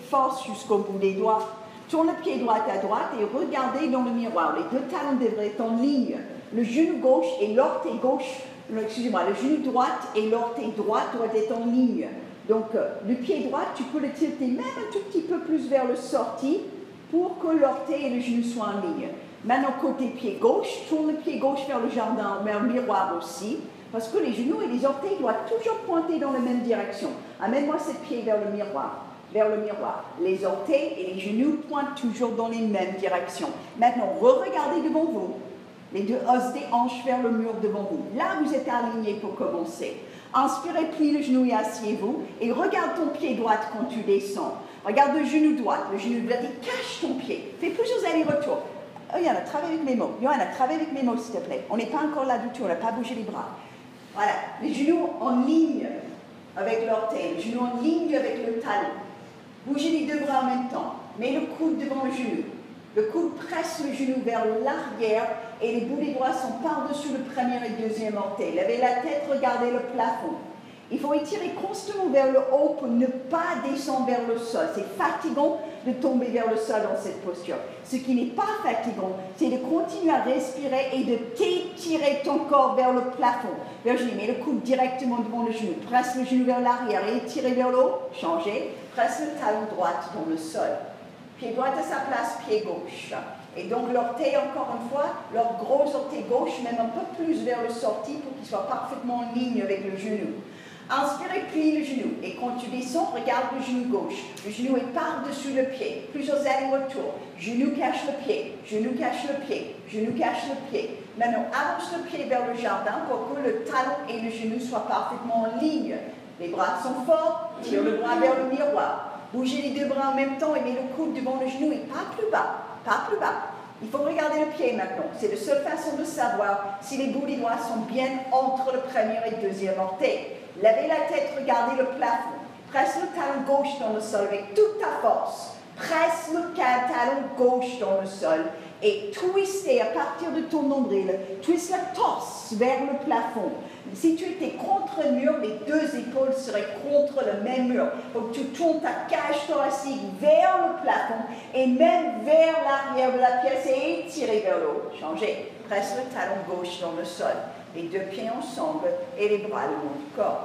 force jusqu'au bout des doigts. Tourne le pied droit à droite et regardez dans le miroir. Les deux talons devraient être en ligne. Le genou gauche et l'orteil gauche, excusez-moi, le genou droit et l'orteil droit doivent être en ligne. Donc, euh, le pied droit, tu peux le tilter même un tout petit peu plus vers le sorti pour que l'orteil et le genou soient en ligne. Maintenant, côté pied gauche, tourne le pied gauche vers le jardin, vers le miroir aussi, parce que les genoux et les orteils doivent toujours pointer dans la même direction. Amène-moi ces pieds vers le miroir. Vers le miroir. Les orteils et les genoux pointent toujours dans les mêmes directions. Maintenant, re-regardez devant vous. Les deux os des hanches vers le mur devant vous. Là, vous êtes alignés pour commencer. Inspirez, plie le genou et asseyez-vous. Et regarde ton pied droit quand tu descends. Regarde le genou droit, le genou droit, et cache ton pied. Fais plusieurs allers-retours. Oh, Yana, travaille avec mes mots. Yana, travaille avec mes mots, s'il te plaît. On n'est pas encore là du tout, on n'a pas bougé les bras. Voilà, les genoux en ligne avec l'orteil, les genoux en ligne avec le talon. Bougez les deux bras en même temps. Mets le coude devant le genou. Le coude presse le genou vers l'arrière et les bouts des doigts sont par-dessus le premier et le deuxième orteil. Levez la tête, regardez le plafond. Il faut étirer constamment vers le haut pour ne pas descendre vers le sol. C'est fatigant de tomber vers le sol dans cette posture. Ce qui n'est pas fatigant, c'est de continuer à respirer et de t'étirer ton corps vers le plafond. Virginie, mets le coude directement devant le genou. Presse le genou vers l'arrière et étirez vers le haut. Changez. Presse le talon droit dans le sol. Pied droit à sa place, pied gauche. Et donc l'orteil, encore une fois, leur gros orteil gauche, même un peu plus vers le sorti pour qu'il soit parfaitement en ligne avec le genou. Inspirez, plie le genou. Et quand tu descends, regarde le genou gauche. Le genou est par-dessus le pied. Plusieurs allers-retours. Genou cache le pied. Genou cache le pied. Genou cache le pied. Maintenant, avance le pied vers le jardin pour que le talon et le genou soient parfaitement en ligne. Les bras sont forts. Tire le bras vers le miroir. Bougez les deux bras en même temps et mets le coude devant le genou et pas plus bas. Pas plus bas. Il faut regarder le pied maintenant. C'est la seule façon de savoir si les bouts des doigts sont bien entre le premier et le deuxième orteil. Levez la tête, regardez le plafond. Presse le talon gauche dans le sol avec toute ta force. Presse le talon gauche dans le sol et twistez à partir de ton nombril. Twiste la torse vers le plafond. Si tu étais contre le mur, les deux épaules seraient contre le même mur. Donc tu tournes ta cage thoracique vers le plafond et même vers l'arrière de la pièce et étirez vers le haut. Changez. Presse le talon gauche dans le sol. Les deux pieds ensemble et les bras le long du corps.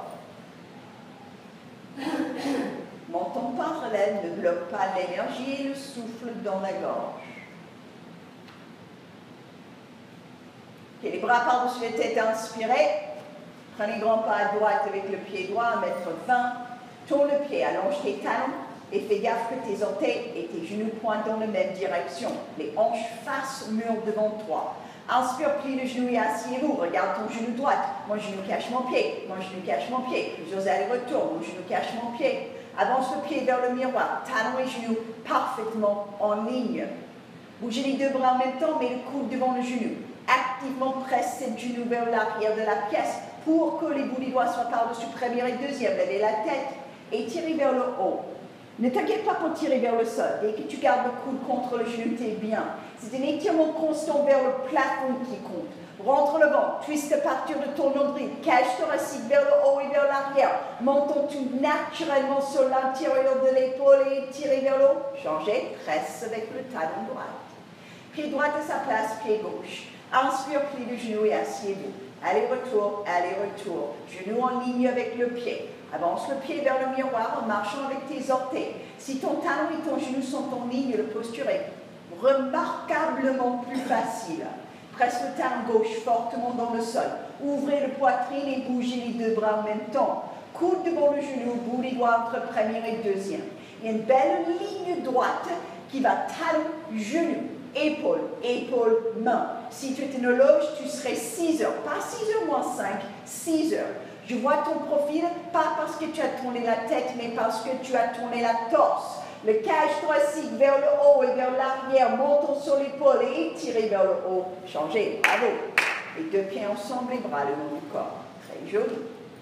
Menton parallèle ne bloque pas l'énergie et le souffle dans la gorge. Okay, les bras par-dessus la tête, inspirez. Prenez grand pas à droite avec le pied droit, un mètre vingt. Tourne le pied, allonge tes talons et fais gaffe que tes orteils et tes genoux pointent dans la même direction. Les hanches face au mur devant toi. Inspire, plie le genou et asseyez-vous. Regarde ton genou droit. Mon genou cache mon pied. Mon genou cache mon pied. Plusieurs allers-retours. Mon genou cache mon pied. Avance le pied vers le miroir. Talons et genoux parfaitement en ligne. Bougez les deux bras en même temps, mets le coude devant le genou. Activement presse cette genou vers l'arrière de la pièce pour que les bouts des doigts soient par-dessus premier et deuxième. Levez la tête et tirez vers le haut. Ne t'inquiète pas pour tirer vers le sol. Dès que tu gardes le coude contre le genou, t'es bien. C'est un étirement constant vers le plafond qui compte. Rentre le ventre, twiste à partir de ton nombril, cage thoracique vers le haut et vers l'arrière. Menton tout naturellement sur l'intérieur de l'épaule et tirez vers le haut. Changez, presse avec le talon droit. Pied droit à sa place, pied gauche. Inspire, plie le genou et asseyez-vous. Allez-retour, allez-retour. Genou en ligne avec le pied. Avance le pied vers le miroir en marchant avec tes orteils. Si ton talon et ton genou sont en ligne, la posture est remarquablement plus facile. Presse le talon gauche fortement dans le sol. Ouvrez le poitrine et bougez les deux bras en même temps. Coude devant le genou, bout les doigts entre premier et deuxième. Il y a une belle ligne droite qui va talon, genou, épaule, épaule, main. Si tu étais une horloge, tu serais six heures. Pas six heures moins cinq, six heures. Je vois ton profil, pas parce que tu as tourné la tête, mais parce que tu as tourné la torse. Le cage thoracique vers le haut et vers l'arrière, menton sur l'épaule et étirez vers le haut. Changez, bravo. Les deux pieds ensemble, les bras le long du corps. Très joli.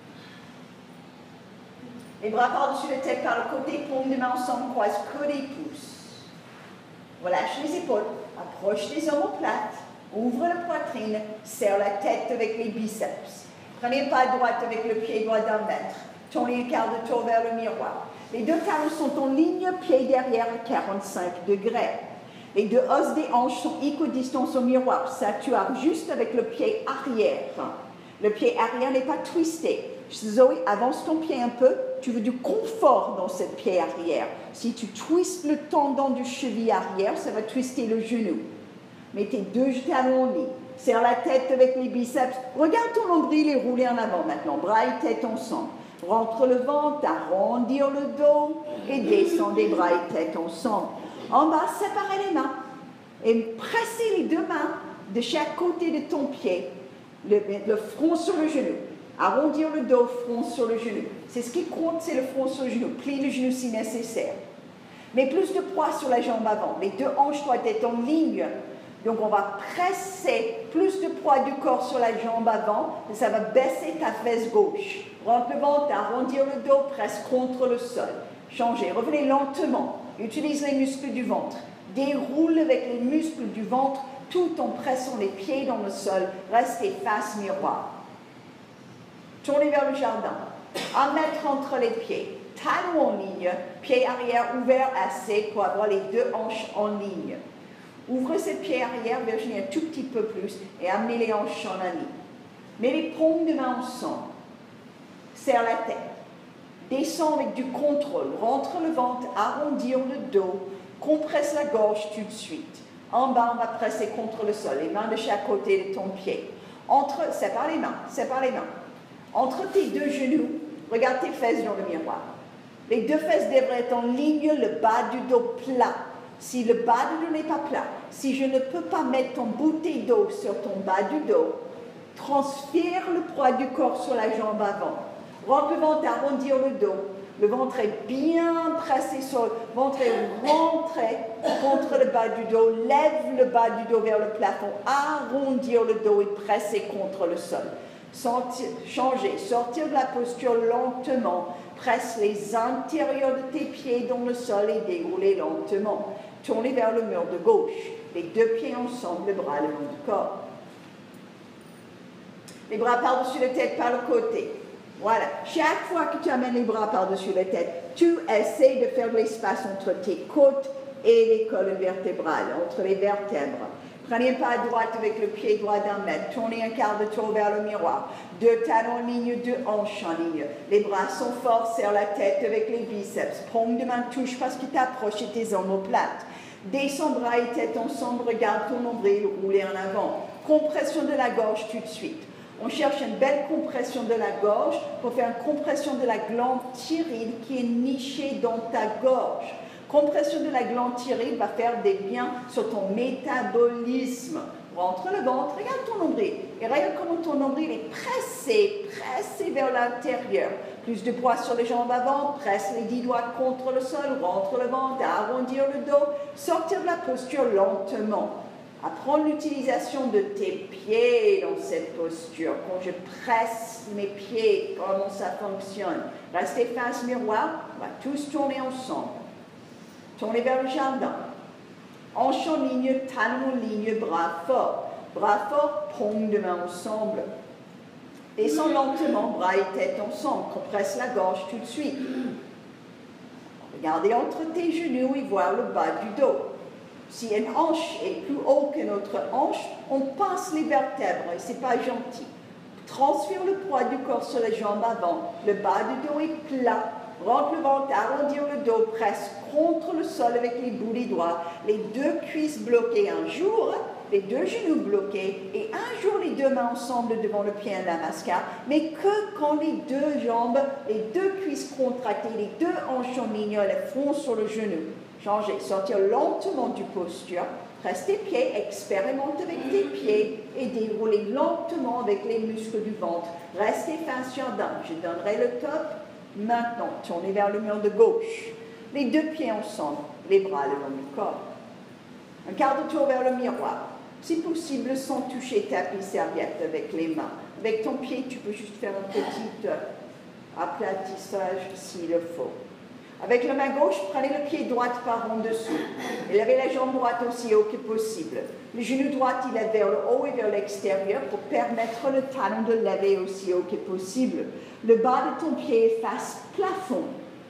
Les bras par-dessus la tête par le côté, paume de main ensemble, croise que des pouces. Relâche les épaules, approche les omoplates, ouvre la poitrine, serre la tête avec les biceps. Prenez pas à droite avec le pied droit d'un mètre. Tournez le quart de tour vers le miroir. Les deux talons sont en ligne, pied derrière à quarante-cinq degrés. Les deux os des hanches sont équidistants au miroir. Ça, tu as juste avec le pied arrière. Le pied arrière n'est pas twisté. Zoé, avance ton pied un peu. Tu veux du confort dans ce pied arrière. Si tu twistes le tendon du cheville arrière, ça va twister le genou. Mets tes deux talons en ligne. Serre la tête avec les biceps. Regarde ton nombril et roule en avant maintenant. Bras et tête ensemble. Rentre le ventre, arrondir le dos et descends les bras et tête ensemble. En bas, séparez les mains et pressez les deux mains de chaque côté de ton pied, le, le front sur le genou. Arrondir le dos, front sur le genou. C'est ce qui compte, c'est le front sur le genou. Plie le genou si nécessaire. Mais plus de poids sur la jambe avant. Les deux hanches doivent être en ligne. Donc, on va presser plus de poids du corps sur la jambe avant et ça va baisser ta fesse gauche. Rentre le ventre, arrondir le dos, presse contre le sol. Changez, revenez lentement. Utilise les muscles du ventre. Déroule avec les muscles du ventre tout en pressant les pieds dans le sol. Restez face miroir. Tournez vers le jardin. Un mètre entre les pieds. Talons en ligne. Pied arrière ouvert assez pour avoir les deux hanches en ligne. Ouvrez ces pieds arrière, Virginie, un tout petit peu plus et amenez les hanches en ligne. Mets les paumes de main ensemble. Serre la tête. Descends avec du contrôle. Rentre le ventre, arrondir le dos. Compresse la gorge tout de suite. En bas, on va presser contre le sol. Les mains de chaque côté de ton pied. Entre, sépare les mains, sépare les mains. Entre tes deux genoux, regarde tes fesses dans le miroir. Les deux fesses devraient être en ligne, le bas du dos plat. Si le bas du dos n'est pas plat, si je ne peux pas mettre ton bouteille d'eau sur ton bas du dos, transfère le poids du corps sur la jambe avant. Rentre le ventre, arrondir le dos. Le ventre est bien pressé sur le ventre est rentré contre le bas du dos. Lève le bas du dos vers le plafond. Arrondir le dos et presser contre le sol. Sortir, changer, sortir de la posture lentement. Presse les intérieurs de tes pieds dans le sol et dérouler lentement. Tournez vers le mur de gauche. Les deux pieds ensemble, le bras le long du corps. Les bras par-dessus la tête, par le côté. Voilà. Chaque fois que tu amènes les bras par-dessus la tête, tu essaies de faire de l'espace entre tes côtes et les colonnes vertébrales, entre les vertèbres. Prenez un pas à droite avec le pied droit d'un mètre. Tournez un quart de tour vers le miroir. Deux talons en ligne, deux hanches en ligne. Les bras sont forts, serre la tête avec les biceps. Paume de main touche parce que tu approches tes omoplates. Descends bras et tête ensemble, regarde ton nombril, roulez en avant. Compression de la gorge tout de suite. On cherche une belle compression de la gorge pour faire une compression de la glande thyroïde qui est nichée dans ta gorge. Compression de la glande thyroïde va faire des biens sur ton métabolisme. Rentre le ventre, regarde ton nombril. Et regarde comment ton nombril est pressé, pressé vers l'intérieur. Plus de poids sur les jambes avant, presse les dix doigts contre le sol, rentre le ventre, arrondir le dos, sortir de la posture lentement. Apprends l'utilisation de tes pieds dans cette posture. Quand je presse mes pieds, comment ça fonctionne. Restez face miroir, on va tous tourner ensemble. Tournez vers le jardin. Hanche en ligne, talons en ligne, bras forts. Bras forts, paumes de main ensemble. Descends lentement, bras et tête ensemble. Compresse la gorge tout de suite. Regardez entre tes genoux et voir le bas du dos. Si une hanche est plus haut que notre hanche, on pince les vertèbres et ce n'est pas gentil. Transfère le poids du corps sur les jambes avant. Le bas du dos est plat. Rentre le ventre, arrondir le dos, presse contre le sol avec les bouts des doigts. Les deux cuisses bloquées un jour, les deux genoux bloqués, et un jour les deux mains ensemble devant le pied à la mascara, mais que quand les deux jambes, les deux cuisses contractées, les deux hanches en ligne, le front sur le genou. Changer, sortir lentement du posture, presse tes pieds, expérimente avec tes pieds et dérouler lentement avec les muscles du ventre. Restez face jardin, je donnerai le top. Maintenant, tournez vers le mur de gauche. Les deux pieds ensemble, les bras le long du corps. Un quart de tour vers le miroir. Si possible, sans toucher tapis serviette avec les mains. Avec ton pied, tu peux juste faire un petit aplatissage s'il le faut. Avec la main gauche, prenez le pied droit par en dessous. Élevez la jambe droite aussi haut que possible. Le genou droit, il est vers le haut et vers l'extérieur pour permettre le talon de lever aussi haut que possible. Le bas de ton pied est face plafond.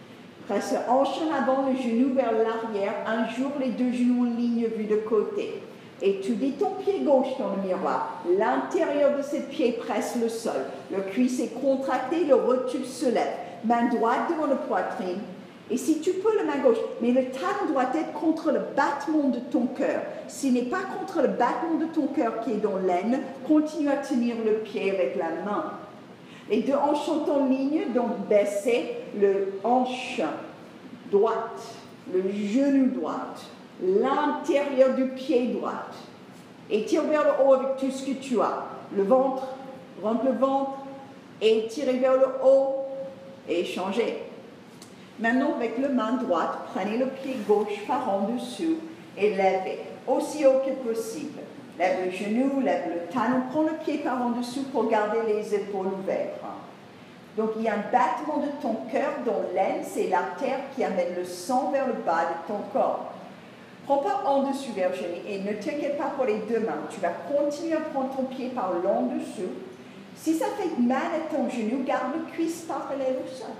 Presse le hanche en avant, le genou vers l'arrière. Un jour, les deux genoux en ligne vus de côté. Et tu dis ton pied gauche dans le miroir. L'intérieur de ce pied presse le sol. Le cuisse est contracté, le rotule se lève. Main droite devant la poitrine. Et si tu peux, la main gauche. Mais le talon doit être contre le battement de ton cœur. S'il n'est pas contre le battement de ton cœur qui est dans l'aine, continue à tenir le pied avec la main. Les deux hanches sont en ligne, donc baissez le hanche droite, le genou droit, l'intérieur du pied droit. Et tire vers le haut avec tout ce que tu as. Le ventre, rentre le ventre, et tirez vers le haut, et changez. Maintenant, avec la main droite, prenez le pied gauche par en dessous et levez aussi haut que possible. Lève le genou, lève le talon, prends le pied par en dessous pour garder les épaules ouvertes. Donc, il y a un battement de ton cœur dans l'aine, c'est l'artère qui amène le sang vers le bas de ton corps. Prends pas en dessous, Virginie, et ne t'inquiète pas pour les deux mains. Tu vas continuer à prendre ton pied par l'en dessous. Si ça fait mal à ton genou, garde le cuisse parallèle au sol.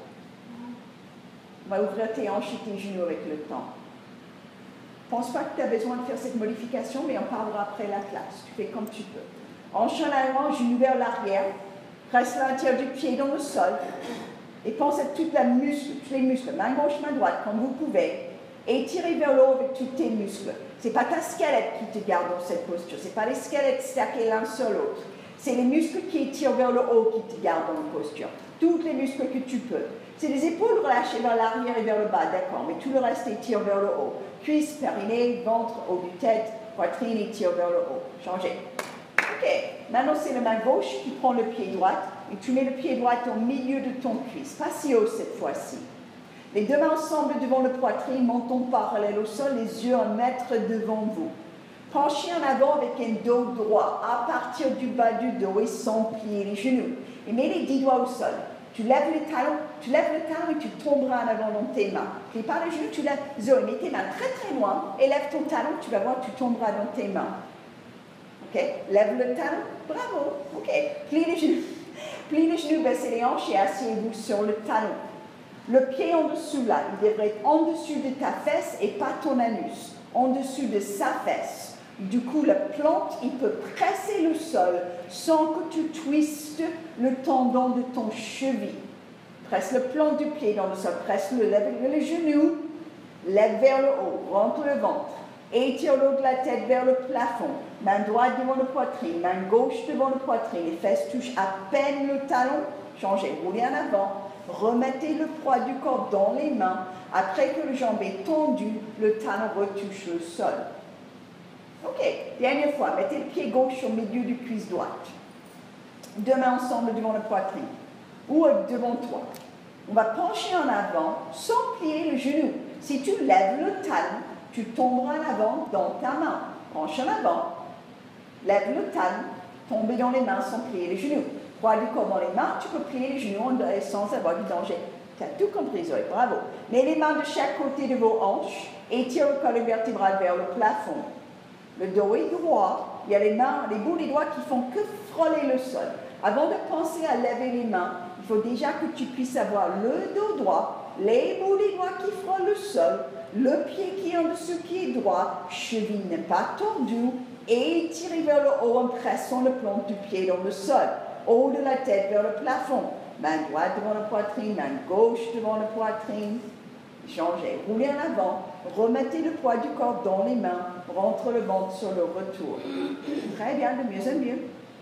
On va ouvrir tes hanches et tes genoux avec le temps. Je ne pense pas que tu as besoin de faire cette modification, mais on parlera après la classe. Tu fais comme tu peux. Hanche en avant, genou vers l'arrière. Presse l'intérieur du pied dans le sol. Et pense à toute la muscle, tous les muscles, main gauche, main droite, comme vous pouvez. Et tirez vers le haut avec tous tes muscles. Ce n'est pas ta squelette qui te garde dans cette posture. Ce n'est pas les squelettes stackés l'un sur l'autre. C'est les muscles qui tirent vers le haut qui te gardent dans la posture. Tous les muscles que tu peux. C'est les épaules relâchées vers l'arrière et vers le bas, d'accord, mais tout le reste étire vers le haut. Cuisse, périnée, ventre, haut du tête, poitrine étire vers le haut. Changez. Ok, maintenant c'est la main gauche qui prend le pied droit et tu mets le pied droit au milieu de ton cuisse, pas si haut cette fois-ci. Les deux mains ensemble devant la poitrine, menton parallèle au sol, les yeux un mètre devant vous. Penchez en avant avec un dos droit à partir du bas du dos et sans plier les genoux. Et mets les dix doigts au sol. Tu lèves les talons, tu lèves le talon et tu tomberas en avant dans tes mains. Plie pas les genoux, tu lèves, Zoé, mets tes mains très très loin et lève ton talon, tu vas voir, tu tomberas dans tes mains. Ok, lève le talon, bravo, ok. Plie les genoux, plie les genoux, baissez les hanches et asseyez-vous sur le talon. Le pied en dessous là, il devrait être en dessous de ta fesse et pas ton anus, en dessous de sa fesse. Du coup, la plante, il peut presser le sol sans que tu twistes le tendon de ton cheville. Presse le plan du pied dans le sol, presse-le, lève le genou, lève vers le haut, rentre le ventre, étire le haut de la tête vers le plafond, main droite devant la poitrine, main gauche devant la poitrine, les fesses touchent à peine le talon, changez, roulez en avant, remettez le poids du corps dans les mains, après que le jambe est tendu, le talon retouche le sol. Ok, dernière fois, mettez le pied gauche au milieu du cuisse droite. Deux mains ensemble devant la poitrine ou devant toi. On va pencher en avant sans plier le genou. Si tu lèves le talon, tu tomberas en avant dans ta main. Penche en avant, lève le talon, tomber dans les mains sans plier les genoux. Poids du corps dans les mains, tu peux plier les genoux sans avoir du danger. Tu as tout compris, Zoé, bravo. Mets les mains de chaque côté de vos hanches et tire le colonne vertébrale vers le plafond. Le dos est droit, il y a les mains, les bouts des doigts qui font que frôler le sol. Avant de penser à lever les mains, il faut déjà que tu puisses avoir le dos droit, les bouts des doigts qui frôlent le sol, le pied qui est en dessous qui est droit, cheville n'est pas tendue, et tirez vers le haut en pressant le plan du pied dans le sol, haut de la tête vers le plafond, main droite devant la poitrine, main gauche devant la poitrine. Changez, roulez en avant, remettez le poids du corps dans les mains, rentre le ventre sur le retour. Très bien, de mieux en mieux.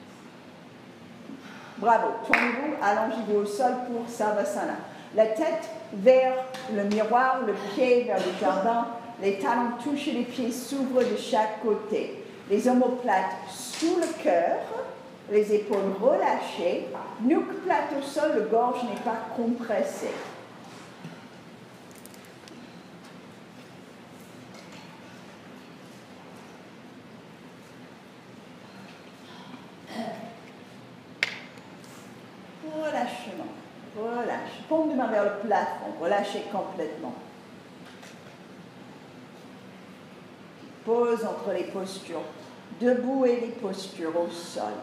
Bravo, tournez-vous, allongez-vous au sol pour Savasana. La tête vers le miroir, le pied vers le jardin, les talons touchent et les pieds s'ouvrent de chaque côté. Les omoplates sous le cœur, les épaules relâchées, nuque plate au sol, le gorge n'est pas compressée. Relâchement, relâche, paume de main vers le plafond, relâchez complètement. Pause entre les postures, debout et les postures au sol.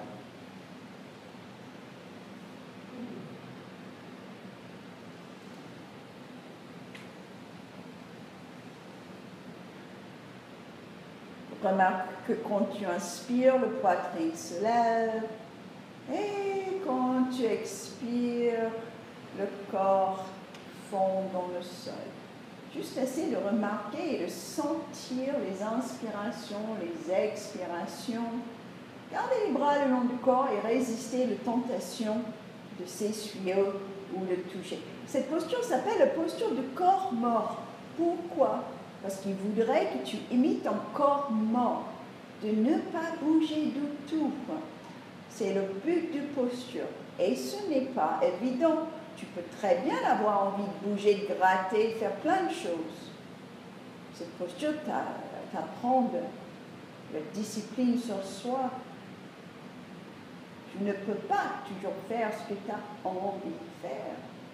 remarque que quand tu inspires, le poitrine se lève. Et quand tu expires, le corps fond dans le sol. Juste essayer de remarquer et de sentir les inspirations, les expirations. Gardez les bras le long du corps et résistez aux tentations de s'essuyer ou de toucher. Cette posture s'appelle la posture du corps mort. Pourquoi? Parce qu'il voudrait que tu imites ton corps mort, de ne pas bouger du tout. C'est le but de posture. Et ce n'est pas évident. Tu peux très bien avoir envie de bouger, de gratter, de faire plein de choses. Cette posture t'apprend de la discipline sur soi. Tu ne peux pas toujours faire ce que tu as envie de faire.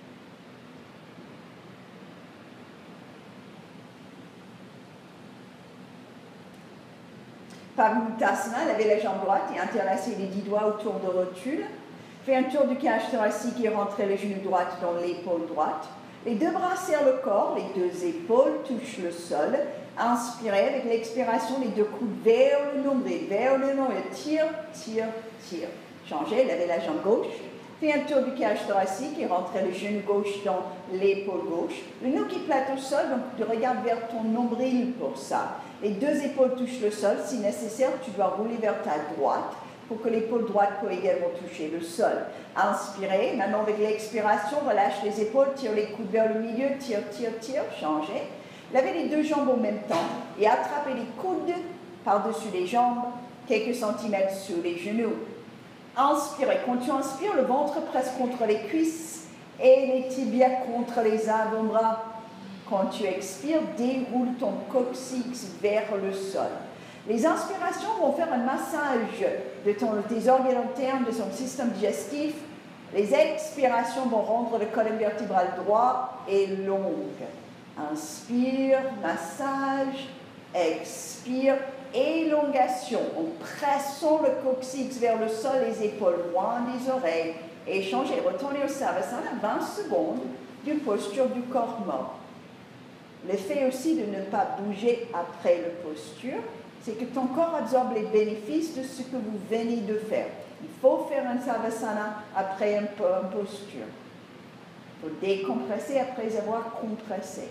Pavanuttasana, lever la jambe droite et intéresser les dix doigts autour de rotule. Fais un tour du cage thoracique et rentrez le genou droit dans l'épaule droite. Les deux bras serrent le corps, les deux épaules touchent le sol. Inspirez avec l'expiration, les deux coudes vers le nombril, vers le nombril. Tire, tire, tire. Changez, levez la jambe gauche. Fais un tour du cage thoracique et rentrez le genou gauche dans l'épaule gauche. Le genou qui plate au sol, donc tu regardes vers ton nombril pour ça. Les deux épaules touchent le sol. Si nécessaire, tu dois rouler vers ta droite pour que l'épaule droite peut également toucher le sol. Inspirez. Maintenant, avec l'expiration, relâche les épaules, tire les coudes vers le milieu, tire, tire, tire. Changez. Lavez les deux jambes en même temps et attrapez les coudes par-dessus les jambes, quelques centimètres sous les genoux. Inspirez. Quand tu inspires, le ventre presse contre les cuisses et les tibias contre les avant-bras. Quand tu expires, déroule ton coccyx vers le sol. Les inspirations vont faire un massage de ton, tes organes internes, de ton système digestif. Les expirations vont rendre le colonne vertébrale droit et longue. Inspire, massage, expire, élongation, en pressant le coccyx vers le sol, les épaules loin des oreilles. Et changez, retournez au Savasana, vingt secondes d'une posture du corps mort. L'effet aussi de ne pas bouger après la posture, c'est que ton corps absorbe les bénéfices de ce que vous venez de faire. Il faut faire un Savasana après une posture. Il faut décompresser après avoir compressé.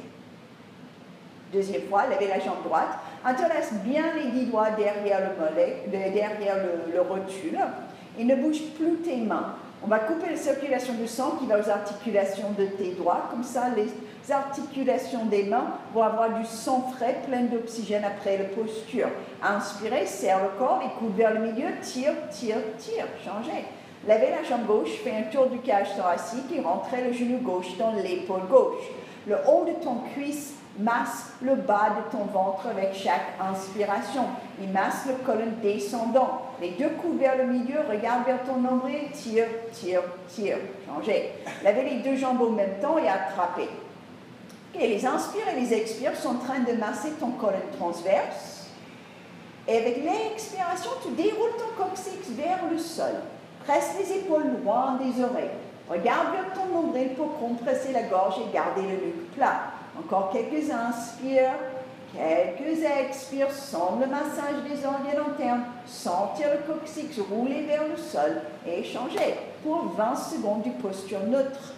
Deuxième fois, levez la jambe droite. Intéresse bien les dix doigts derrière le mollet, derrière le, le rotule. Et ne bouge plus tes mains. On va couper la circulation du sang qui va aux articulations de tes doigts. Comme ça, les articulations des mains vont avoir du sang frais, plein d'oxygène après la posture. Inspirez, serre le corps, les coudes vers le milieu, tire, tire, tire. Changez. Levez la jambe gauche, fais un tour du cage thoracique et rentrez le genou gauche dans l'épaule gauche. Le haut de ton cuisse masse le bas de ton ventre avec chaque inspiration. Il masse le colonne descendant. Les deux coudes vers le milieu, regarde vers ton nombril, tire, tire, tire. Changez. Lavez les deux jambes en même temps et attrapez. Okay, les inspires et les expires sont en train de masser ton colonne transverse. Et avec l'expiration, tu déroules ton coccyx vers le sol. Presse les épaules loin des oreilles. Regarde vers ton nombril pour compresser la gorge et garder le nuque plat. Encore quelques inspires, quelques expires, sens le massage des organes internes, sentir le coccyx rouler vers le sol et changer pour vingt secondes de posture neutre.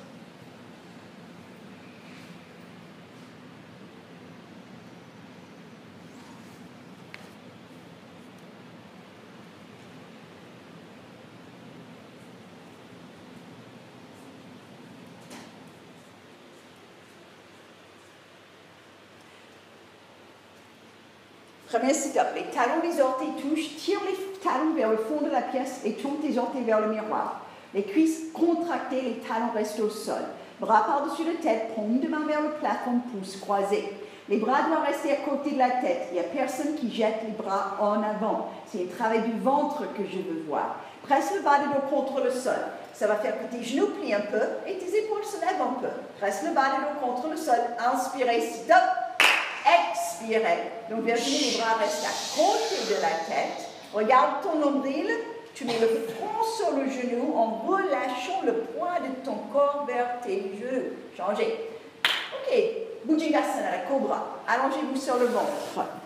Premier sit-up, les talons des orteils touchent, tire les talons vers le fond de la pièce et tourne tes orteils vers le miroir. Les cuisses contractées, les talons restent au sol. Bras par-dessus la tête, paume de main vers le plafond, pouces croisés. Les bras doivent rester à côté de la tête. Il n'y a personne qui jette les bras en avant. C'est le travail du ventre que je veux voir. Presse le bas de dos contre le sol. Ça va faire que tes genoux plient un peu et tes épaules se lèvent un peu. Presse le bas de dos contre le sol. Inspirez, sit-up. Expirez. Donc, Virginie, les bras restent à côté de la tête. Regarde ton nombril. Tu mets le front sur le genou en relâchant le poids de ton corps vers tes genoux. Changez. OK. Bhujangasana, la cobra. Allongez-vous sur le ventre.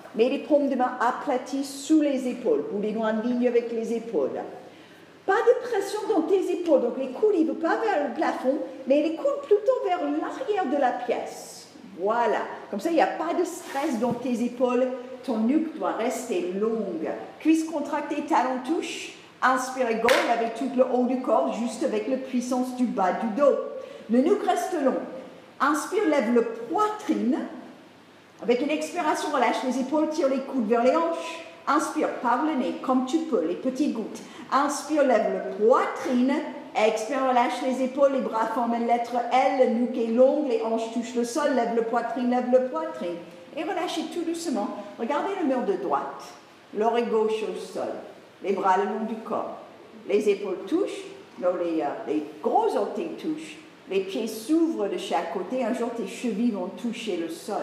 Mets les paumes de main aplaties sous les épaules. Bout les doigts en ligne avec les épaules. Pas de pression dans tes épaules. Donc les coudes, ils ne vont pas vers le plafond, mais les coudes plutôt vers l'arrière de la pièce. Voilà. Comme ça, il n'y a pas de stress dans tes épaules. Ton nuque doit rester longue. Cuisses contractées, talons touche. Inspirez, go, avec tout le haut du corps, juste avec la puissance du bas du dos. Le nuque reste long. Inspire, lève le poitrine. Avec une expiration, relâche les épaules, tire les coudes vers les hanches. Inspire par le nez, comme tu peux, les petites gouttes. Inspire, lève le poitrine. Expire, relâche les épaules, les bras forment une lettre L, le nuque est longue, les hanches touchent le sol, lève le poitrine, lève le poitrine. Et relâchez tout doucement. Regardez le mur de droite, l'oreille gauche au sol, les bras le long du corps. Les épaules touchent, non, les, euh, les gros orteils touchent. Les pieds s'ouvrent de chaque côté, un jour tes chevilles vont toucher le sol.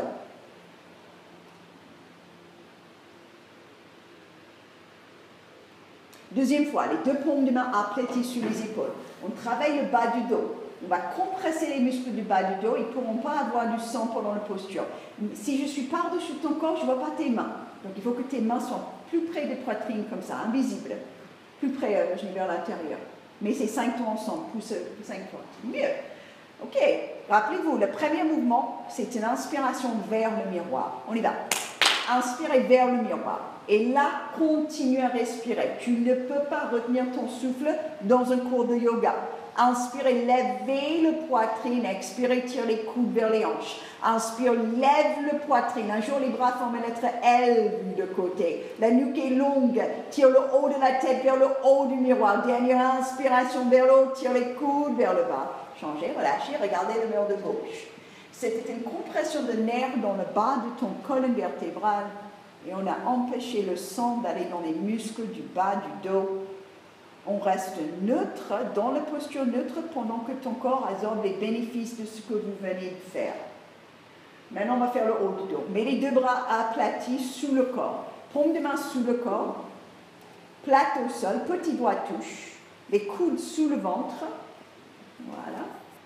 Deuxième fois, les deux paumes de main aplaties sur les épaules. On travaille le bas du dos. On va compresser les muscles du bas du dos. Ils ne pourront pas avoir du sang pendant la posture. Si je suis par-dessus ton corps, je ne vois pas tes mains. Donc il faut que tes mains soient plus près des poitrines comme ça, invisibles. Plus près, euh, je vais vers l'intérieur. Mais c'est cinq tours ensemble, pousse cinq fois. Mieux. Ok, rappelez-vous, le premier mouvement, c'est une inspiration vers le miroir. On y va. Inspirez vers le miroir. Et là, continue à respirer. Tu ne peux pas retenir ton souffle dans un cours de yoga. Inspirez, levez le poitrine. Expirez, tire les coudes vers les hanches. Inspire, lève le poitrine. Un jour, les bras forment la lettre L de côté. La nuque est longue. Tire le haut de la tête vers le haut du miroir. Dernière inspiration vers le haut. Tire les coudes vers le bas. Changez, relâchez, regardez le mur de gauche. C'était une compression de nerfs dans le bas de ton colonne vertébrale. Et on a empêché le sang d'aller dans les muscles du bas du dos. On reste neutre, dans la posture neutre, pendant que ton corps absorbe les bénéfices de ce que vous venez de faire. Maintenant, on va faire le haut du dos. Mets les deux bras aplatis sous le corps. Paume de main sous le corps. Plate au sol, petit doigt touche. Les coudes sous le ventre. Voilà.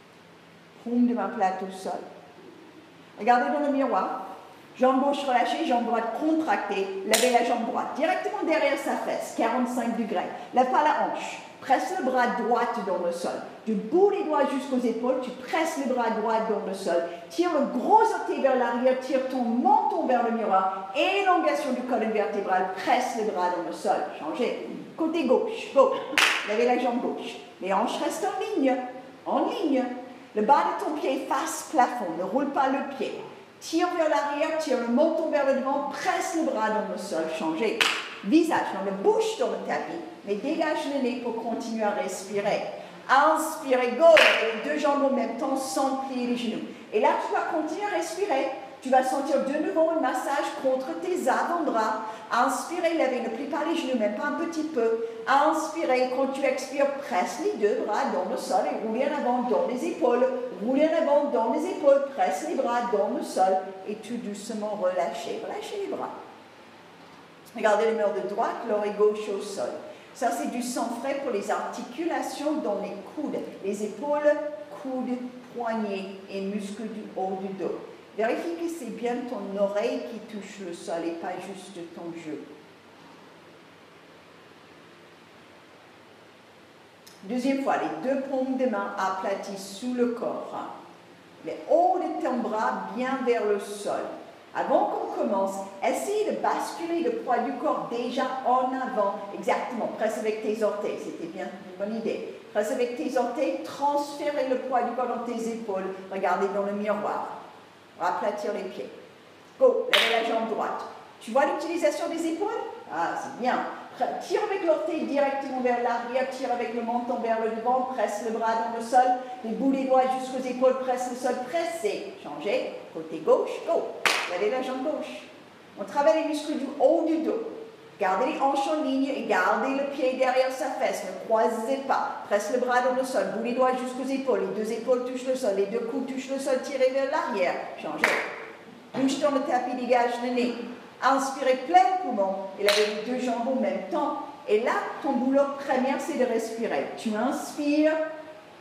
Paume de main plate au sol. Regardez dans le miroir. Jambe gauche relâchée, jambe droite contractée. Levez la jambe droite directement derrière sa fesse, quarante-cinq degrés. Lève pas la hanche. Presse le bras droit dans le sol. Du bout des doigts jusqu'aux épaules, tu presses le bras droit dans le sol. Tire le gros orteil vers l'arrière, tire ton menton vers le miroir. Élongation du colonne vertébrale, presse le bras dans le sol. Changez. Côté gauche, go. Levez la jambe gauche. Les hanches restent en ligne. En ligne. Le bas de ton pied face plafond. Ne roule pas le pied. Tire vers l'arrière, tire le menton vers le devant, presse le bras dans le sol, changez. Visage dans la bouche dans le tapis, mais dégage le nez pour continuer à respirer. Inspirez, go, avec les deux jambes en même temps sans plier les genoux. Et là, tu vas continuer à respirer. Tu vas sentir de nouveau un massage contre tes avant-bras. Inspirez, levez, ne plie pas les genoux, même pas un petit peu. Inspirez, quand tu expires, presse les deux bras dans le sol et roulez en avant dans les épaules. Roulez en avant dans les épaules, presse les bras dans le sol et tout doucement relâchez. Relâchez les bras. Regardez le mur de droite, l'oreille gauche au sol. Ça, c'est du sang frais pour les articulations dans les coudes, les épaules, coudes, poignets et muscles du haut du dos. Vérifie que c'est bien ton oreille qui touche le sol et pas juste ton jeu. Deuxième fois, les deux paumes de main aplaties sous le corps. Les hauts de ton bras bien vers le sol. Avant qu'on commence, essaye de basculer le poids du corps déjà en avant. Exactement, presse avec tes orteils, c'était bien une bonne idée. Presse avec tes orteils, transférez le poids du corps dans tes épaules. Regardez dans le miroir. Aplatir les pieds. Go, lève la jambe droite. Tu vois l'utilisation des épaules? Ah, c'est bien. Tire avec l'orteil directement vers l'arrière, tire avec le menton vers le devant, presse le bras dans le sol, les bouts des doigts jusqu'aux épaules, presse le sol, pressez. Changez, côté gauche, go. Levez la jambe gauche. On travaille les muscles du haut du dos. Gardez les hanches en ligne et gardez le pied derrière sa fesse. Ne croisez pas. Presse le bras dans le sol. Bout les doigts jusqu'aux épaules. Les deux épaules touchent le sol. Les deux coudes touchent le sol. Tirez vers l'arrière. Changez. Bouge dans le tapis, dégage le nez. Inspirez plein poumon. Et lavez les deux jambes en même temps. Et là, ton boulot premier, c'est de respirer. Tu inspires.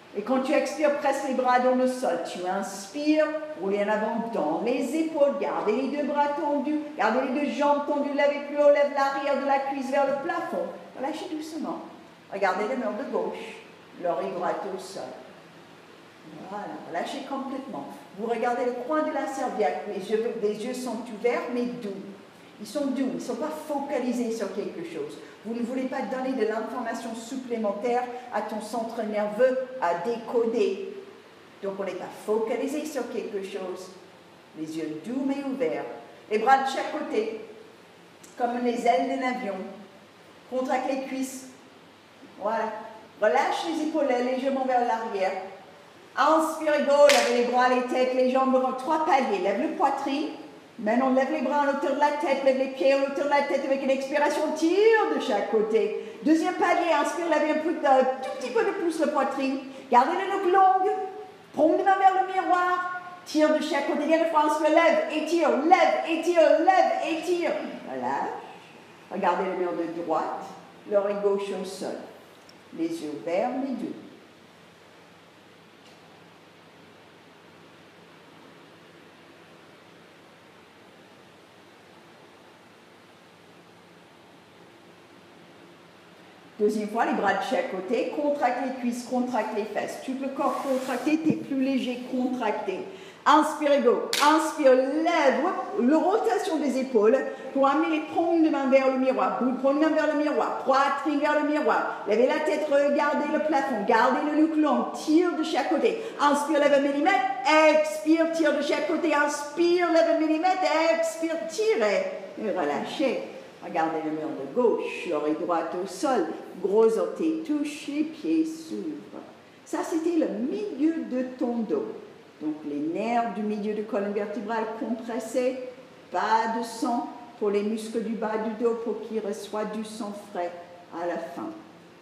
Et quand tu expires, presse les bras dans le sol. Tu inspires, roulez en avant dans les épaules, gardez les deux bras tendus, gardez les deux jambes tendues, levez plus haut, lève l'arrière de la cuisse vers le plafond. Relâchez doucement. Regardez le mur de gauche, l'oreille droite au sol. Voilà, relâchez complètement. Vous regardez le coin de la serviette, les yeux, les yeux sont ouverts mais doux. Ils sont doux, ils ne sont pas focalisés sur quelque chose. Vous ne voulez pas donner de l'information supplémentaire à ton centre nerveux à décoder. Donc on n'est pas focalisé sur quelque chose. Les yeux doux mais ouverts. Les bras de chaque côté, comme les ailes d'un avion. Contracte les cuisses. Voilà. Relâche les épaules légèrement vers l'arrière. Inspire, go, lève les bras, les têtes, les jambes devant trois paliers. Lève le poitrine. Maintenant, lève les bras en hauteur de la tête, lève les pieds en hauteur de la tête avec une expiration, tire de chaque côté. Deuxième palier, inspire, lève un, peu, un tout petit peu de plus la poitrine. Gardez la nuque longue. Prends les mains vers le miroir. Tire de chaque côté. Dernière fois, inspire, lève, étire, lève, étire, lève, étire. Relâche. Regardez le mur de droite, l'oreille gauche au sol. Les yeux ouverts, les deux. Deuxième fois, les bras de chaque côté, contracte les cuisses, contracte les fesses. Tout le corps contracté, tu es plus léger, contracté. Inspire, go. Inspire, lève, la rotation des épaules pour amener les paumes de main vers le miroir. Bout de paume de main vers le miroir, poitrine vers le miroir. Levez la tête, regardez le plafond, gardez le nuque long, tire de chaque côté. Inspire, lève un millimètre, expire, tire de chaque côté. Inspire, lève un millimètre, expire, tirez et relâchez. Regardez le mur de gauche, l'oreille droite au sol, gros orteil touche, les pieds s'ouvrent. Ça, c'était le milieu de ton dos. Donc, les nerfs du milieu de colonne vertébrale compressés, pas de sang pour les muscles du bas du dos pour qu'ils reçoivent du sang frais à la fin.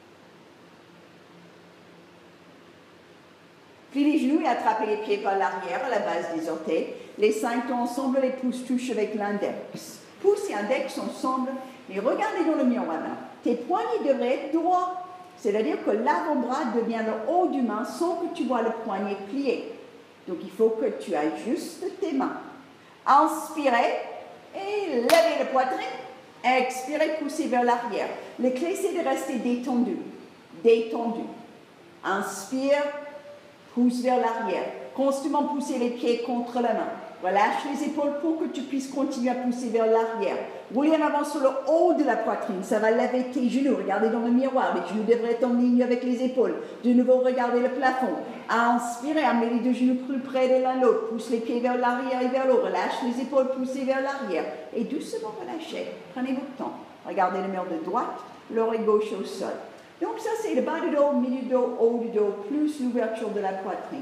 Plie les genoux et attrapez les pieds par l'arrière à la base des orteils. Les cinq doigts ensemble, les pouces touchent avec l'index. Pouce et index ensemble, et regardez dans le miroir. Tes poignets devraient être droits, c'est-à-dire que l'avant-bras devient le haut du main sans que tu vois le poignet plié. Donc il faut que tu ajustes tes mains. Inspirez et levez le poitrine. Expirez, poussez vers l'arrière. Le clé, c'est de rester détendu. Détendu. Inspire, pousse vers l'arrière. Constamment pousser les pieds contre la main. Relâche les épaules pour que tu puisses continuer à pousser vers l'arrière. Roulez en avant sur le haut de la poitrine. Ça va lever tes genoux. Regardez dans le miroir. Les genoux devraient être en ligne avec les épaules. De nouveau, regardez le plafond. Inspirez, amenez les deux genoux plus près de l'un l'autre. Pousse les pieds vers l'arrière et vers le haut. Relâche les épaules, poussez vers l'arrière. Et doucement relâchez. Prenez votre temps. Regardez le mur de droite, l'oreille gauche au sol. Donc ça, c'est le bas du dos, milieu du dos, haut du dos, plus l'ouverture de la poitrine.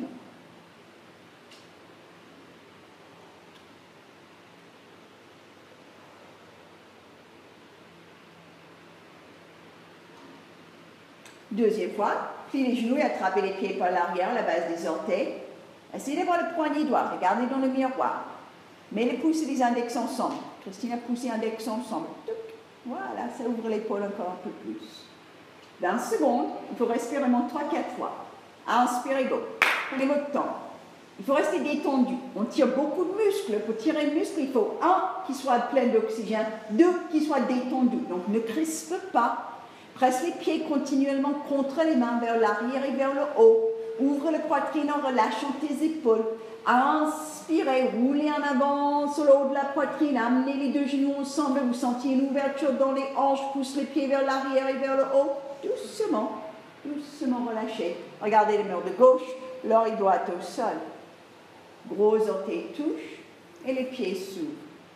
Deuxième fois, pliez les genoux et attrapez les pieds par l'arrière, la base des orteils. Essayez d'avoir le poignet droit, regardez dans le miroir. Mets les pouces et les index ensemble. Christine a poussé index ensemble. Voilà, ça ouvre l'épaule encore un peu plus. Dans une seconde, il faut respirer vraiment trois quatre fois. Inspirez, go. Prenez votre temps. Il faut rester détendu. On tire beaucoup de muscles. Pour tirer le muscle, il faut un qui soit plein d'oxygène, deux qui soit détendu. Donc ne crispe pas. Presse les pieds continuellement contre les mains vers l'arrière et vers le haut. Ouvre le poitrine en relâchant tes épaules. Inspirez, roulez en avant sur le haut de la poitrine. Amenez les deux genoux ensemble. Vous sentez une ouverture dans les hanches. Pousse les pieds vers l'arrière et vers le haut. Doucement, doucement relâchez. Regardez le mur de gauche, l'oreille droite au sol. Gros orteils touchent et les pieds s'ouvrent.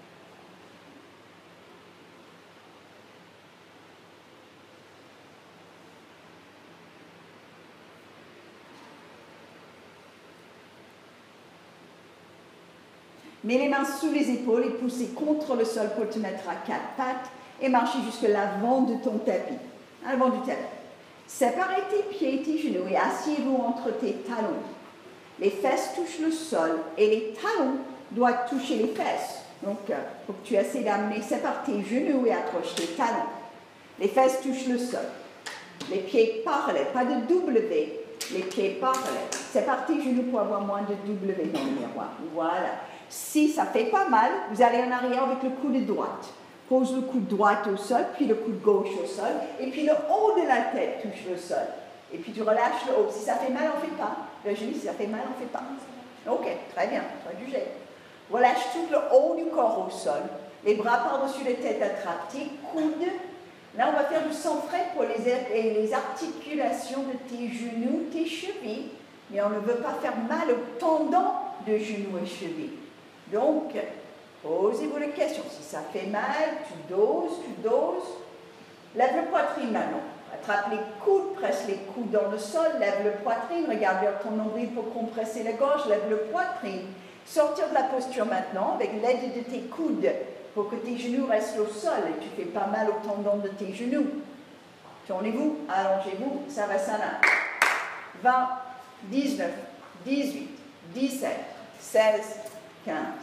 Mets les mains sous les épaules et poussez contre le sol pour te mettre à quatre pattes et marchez jusqu'à l'avant de ton tapis. À l'avant du tapis. Séparez tes pieds et tes genoux et asseyez-vous entre tes talons. Les fesses touchent le sol et les talons doivent toucher les fesses. Donc, il faut que tu essaies d'amener, sépare tes genoux et accroche tes talons. Les fesses touchent le sol. Les pieds parallèles, pas de W. les pieds parallèles. C'est parti, genou pour avoir moins de W dans le miroir. Voilà. Si ça fait pas mal, vous allez en arrière avec le coude droite. Pose le coude droit au sol, puis le coude gauche au sol, et puis le haut de la tête touche le sol. Et puis tu relâches le haut. Si ça fait mal, on ne fait pas. Le genou, si ça fait mal, on ne fait pas. Ok, très bien, pas du jet. Relâche tout le haut du corps au sol. Les bras par-dessus les têtes, attrape tes coudes. Là, on va faire du sang-frais pour les, les articulations de tes genoux, tes chevilles. Mais on ne veut pas faire mal aux tendons de genoux et chevilles. Donc, posez-vous la question. Si ça fait mal, tu doses, tu doses. Lève le poitrine maintenant. Attrape les coudes, presse les coudes dans le sol, lève le poitrine, regarde vers ton nombril pour compresser la gorge, lève le poitrine. Sortir de la posture maintenant avec l'aide de tes coudes pour que tes genoux restent au sol et tu fais pas mal aux tendons de tes genoux. Tournez-vous, allongez-vous, Savasana. vingt, dix-neuf, dix-huit, dix-sept, seize, quinze.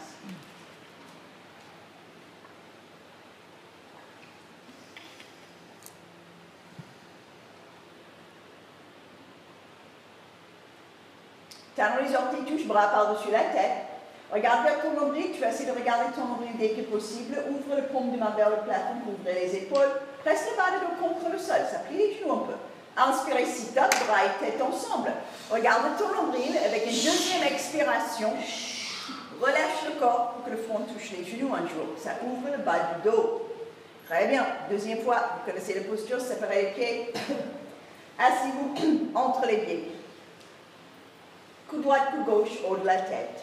Talons les orteils, touche bras par-dessus la tête. Regarde vers ton nombril, tu vas essayer de regarder ton nombril dès que possible. Ouvre le paume de main vers le plafond pour ouvrir les épaules. Presse le bas de dos contre le sol, ça plie les genoux un peu. Inspirez, sit-up, bras et tête ensemble. Regarde ton nombril avec une deuxième expiration. Relâche le corps pour que le front touche les genoux un jour. Ça ouvre le bas du dos. Très bien. Deuxième fois, vous connaissez la posture, séparez les pieds. Asseyez-vous entre les pieds. Coup droit, coup gauche, haut de la tête.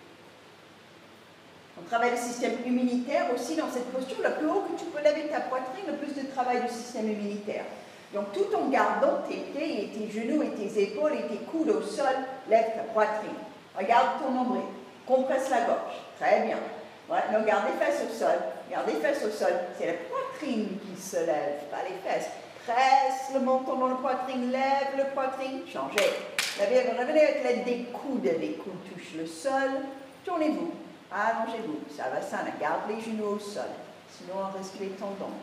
On travaille le système immunitaire aussi dans cette posture. Le plus haut que tu peux lever ta poitrine, le plus de travail du système immunitaire. Donc tout en gardant tes pieds et tes genoux et tes épaules et tes coudes au sol, lève ta poitrine. Regarde ton nombril. Compresse la gorge. Très bien. Voilà. Donc garde les fesses au sol. Garde les fesses au sol. C'est la poitrine qui se lève, pas les fesses. Presse le menton dans la poitrine, lève le poitrine, changez. Revenez avec l'aide des coudes. Les coudes touchent le sol. Tournez-vous. Allongez-vous. Savasana. Garde les genoux au sol. Sinon, on risque les tendons.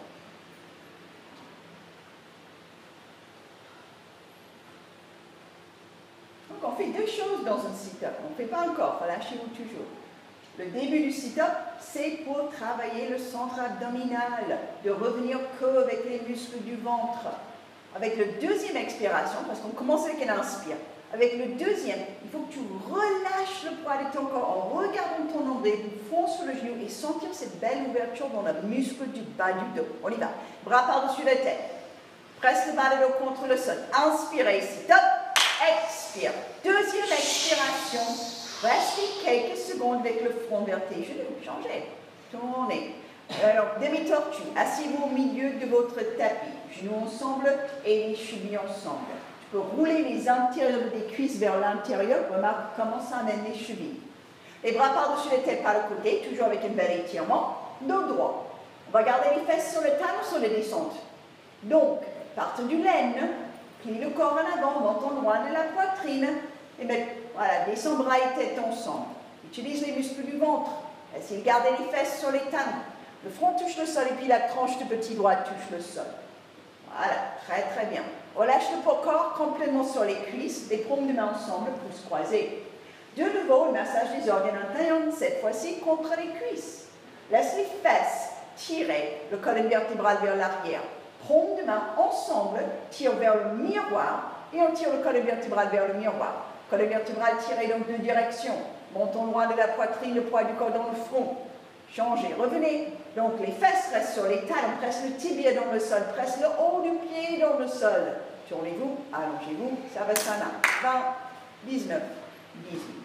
Donc, on fait deux choses dans un sit-up. On ne fait pas encore. Relâchez-vous toujours. Le début du sit-up, c'est pour travailler le centre abdominal, de revenir que avec les muscles du ventre. Avec la deuxième expiration, parce qu'on commence avec un inspire. Avec le deuxième, il faut que tu relâches le poids de ton corps en regardant ton nombril, fond sur le genou et sentir cette belle ouverture dans le muscle du bas du dos. On y va. Bras par-dessus la tête. Presse le bas de dos contre le sol. Inspirez, sit-up. Expire. Deuxième expiration. Restez quelques secondes avec le front vers tes genoux. Changez. Tournez. Alors, demi-tortue. Asseyez-vous au milieu de votre tapis. Genoux ensemble et les chevilles ensemble. Tu peux rouler les intérieurs des cuisses vers l'intérieur. Remarque comment ça amène les chevilles. Les bras par-dessus les têtes par le côté, toujours avec un bel étirement. Dos droit. On va garder les fesses sur le talon sur les descentes. Donc, partant du laine, plie le corps en avant, menton droit de la poitrine. Et mettre, voilà, descends bras et tête ensemble. Utilise les muscles du ventre. Essayez de garder les fesses sur les talons. Le front touche le sol et puis la tranche de petit doigt touche le sol. Voilà, très très bien. Relâche le corps complètement sur les cuisses, les paumes de main ensemble, pouces croisés. De nouveau, le massage des organes internes, cette fois-ci contre les cuisses. Laisse les fesses tirer le colonne vertébrale vers l'arrière. Paumes de main ensemble, tire vers le miroir et on tire le colonne vertébrale vers le miroir. Colonne vertébrale tirée dans deux directions. Menton droit de la poitrine, le poids du corps dans le front. Changez, revenez. Donc les fesses restent sur les talons, presse le tibia dans le sol, presse le haut du pied dans le sol. Tournez-vous, allongez-vous, Savasana. vingt, dix-neuf, dix-huit.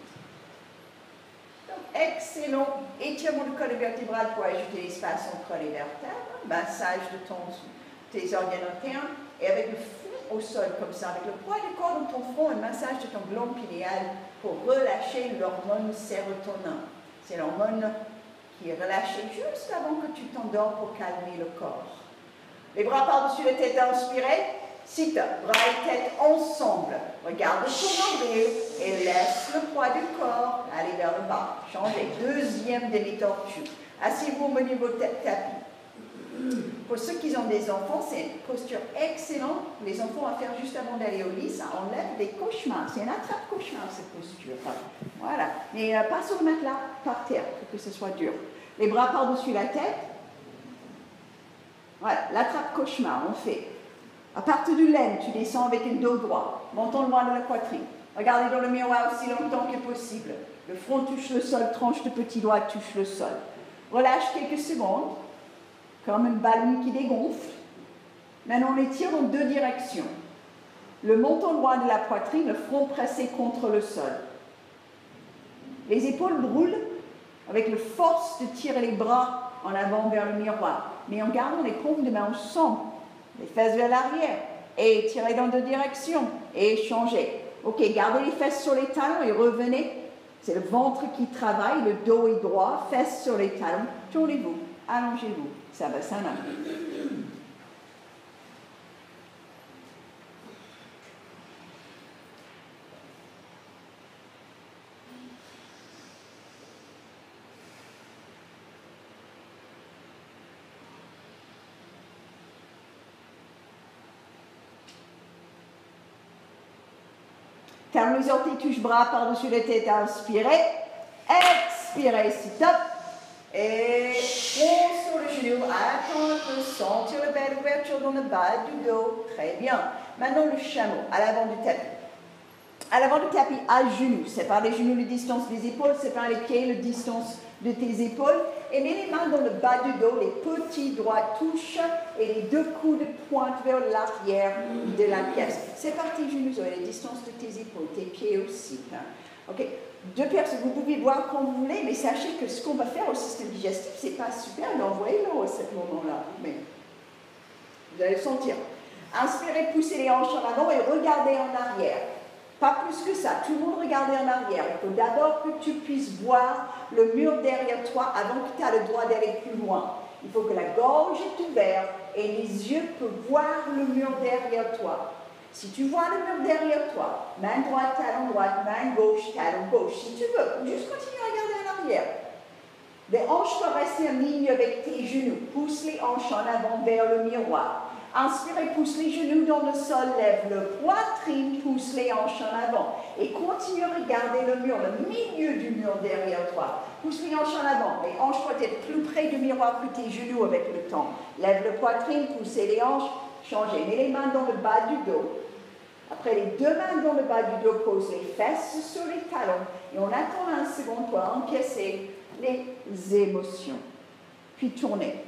Donc excellent étirement du colonne vertébrale pour ajouter l'espace entre les vertèbres, massage de ton, tes organes internes et avec le front au sol comme ça, avec le poids du corps dans ton front, un massage de ton glande pinéale pour relâcher l'hormone sérotonin. C'est l'hormone qui est relâché juste avant que tu t'endors pour calmer le corps. Les bras par-dessus la tête, inspirez. Sit-up, bras et tête ensemble. Regarde ton nombril et laisse le poids du corps aller vers le bas. Changez. Deuxième demi-tortue. Asseyez-vous au niveau de tapis. pour ceux qui ont des enfants, c'est une posture excellente pour les enfants à faire juste avant d'aller au lit. Ça enlève des cauchemars. C'est une attrape-cauchemar, cette posture. Voilà. Mais euh, pas sur le matelas, par terre, pour que ce soit dur. Les bras par-dessus la tête. Voilà, l'attrape-cauchemar, on fait. À partir du laine, tu descends avec le dos droit. Menton loin de la poitrine. Regardez dans le miroir aussi longtemps que possible. Le front touche le sol, tranche de petits doigts touche le sol. Relâche quelques secondes, comme une ballon qui dégonfle. Maintenant, on les tire dans deux directions. Le menton loin de la poitrine, le front pressé contre le sol. Les épaules brûlent avec la force de tirer les bras en avant vers le miroir, mais en gardant les paumes de main ensemble, les fesses vers l'arrière, et tirez dans deux directions, et changez. Ok, gardez les fesses sur les talons et revenez. C'est le ventre qui travaille, le dos est droit, fesses sur les talons. Tournez-vous, allongez-vous. Savasana. Talons les orteils, touche bras par-dessus la tête, inspirez. Expirez, sit up. Et front sur le genou, attends un peu, sentir la belle ouverture dans le bas du dos. Très bien. Maintenant le chameau, à l'avant du tapis. À l'avant du tapis, à genoux. Sépare les genoux, la distance des épaules. Sépare les pieds, la distance de tes épaules. Et mets les mains dans le bas du dos. Les petits doigts touchent et les deux coudes pointent vers l'arrière de la pièce. Sépare tes genoux et la distance de tes épaules, tes pieds aussi. Hein. Ok. Deux personnes, vous pouvez voir comme vous voulez, mais sachez que ce qu'on va faire au système digestif, c'est pas super, mais envoyez-le à ce moment-là. Mais vous allez le sentir. Inspirez, poussez les hanches en avant et regardez en arrière. Pas plus que ça, tout le monde regarde en arrière. Il faut d'abord que tu puisses voir le mur derrière toi avant que tu aies le droit d'aller plus loin. Il faut que la gorge est ouverte et les yeux peuvent voir le mur derrière toi. Si tu vois le mur derrière toi, main droite, talon droite, main gauche, talon gauche, si tu veux, juste continue à regarder en arrière. Les hanches doivent rester en ligne avec tes genoux. Pousse les hanches en avant vers le miroir. Inspirez, pousse les genoux dans le sol, lève le poitrine, pousse les hanches en avant. Et continue à regarder le mur, le milieu du mur derrière toi. Pousse les hanches en avant. Les hanches doivent être plus près du miroir que tes genoux avec le temps. Lève le poitrine, poussez les hanches, changez. Mets les mains dans le bas du dos. Après, les deux mains dans le bas du dos, pose les fesses sur les talons. Et on attend un second pour encaisser les émotions. Puis tournez.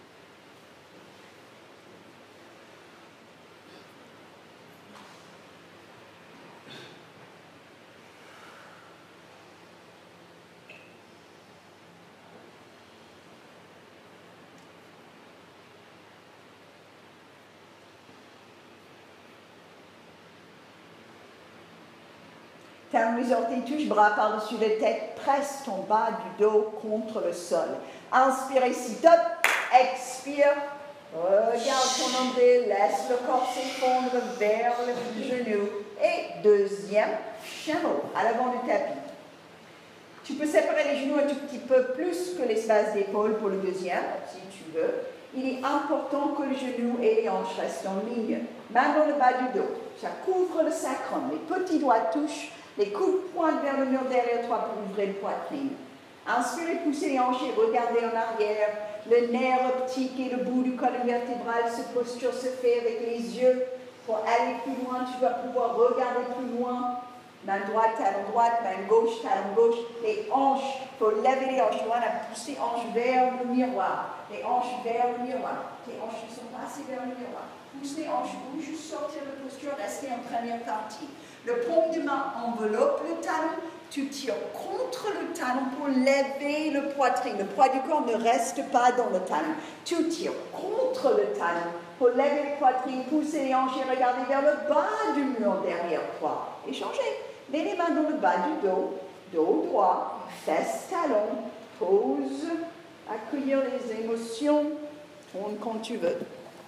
Talons les orteils touchent, bras par-dessus la tête, presse ton bas du dos contre le sol. Inspirez, sit up, expire, regarde ton nombril, laisse le corps s'effondre vers le genou. Et deuxième, chameau, à l'avant du tapis. Tu peux séparer les genoux un tout petit peu plus que l'espace d'épaule pour le deuxième, si tu veux. Il est important que le genou et les hanches restent en ligne. Main dans le bas du dos, ça couvre le sacrum, les petits doigts touchent. Les coudes pointent vers le mur derrière toi pour ouvrir le poitrine. Inspirez, poussez les hanches et regardez en arrière. Le nerf optique et le bout du colonne vertébrale, cette posture se fait avec les yeux. Pour aller plus loin, tu vas pouvoir regarder plus loin. Main droite, talon droite, main gauche, talon gauche. Les hanches, il faut lever les hanches. Voilà, pousser les hanches vers le miroir. Les hanches vers le miroir. Tes hanches ne sont pas assez vers le miroir. Pousse les hanches, bouge, sortir de posture, restez en première partie. Le paume de main enveloppe le talon, tu tires contre le talon pour lever le poitrine. Le poids du corps ne reste pas dans le talon. Tu tires contre le talon pour lever le poitrine, pousser les hanches et regarder vers le bas du mur derrière toi. Et changez. Mets les mains dans le bas du dos, dos droit, fesses, talons, pose, accueillir les émotions, tourne quand tu veux.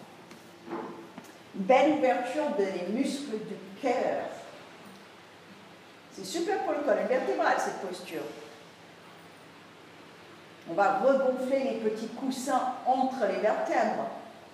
Belle ouverture des muscles du cœur. C'est super pour le colonne vertébrale, cette posture. On va regonfler les petits coussins entre les vertèbres.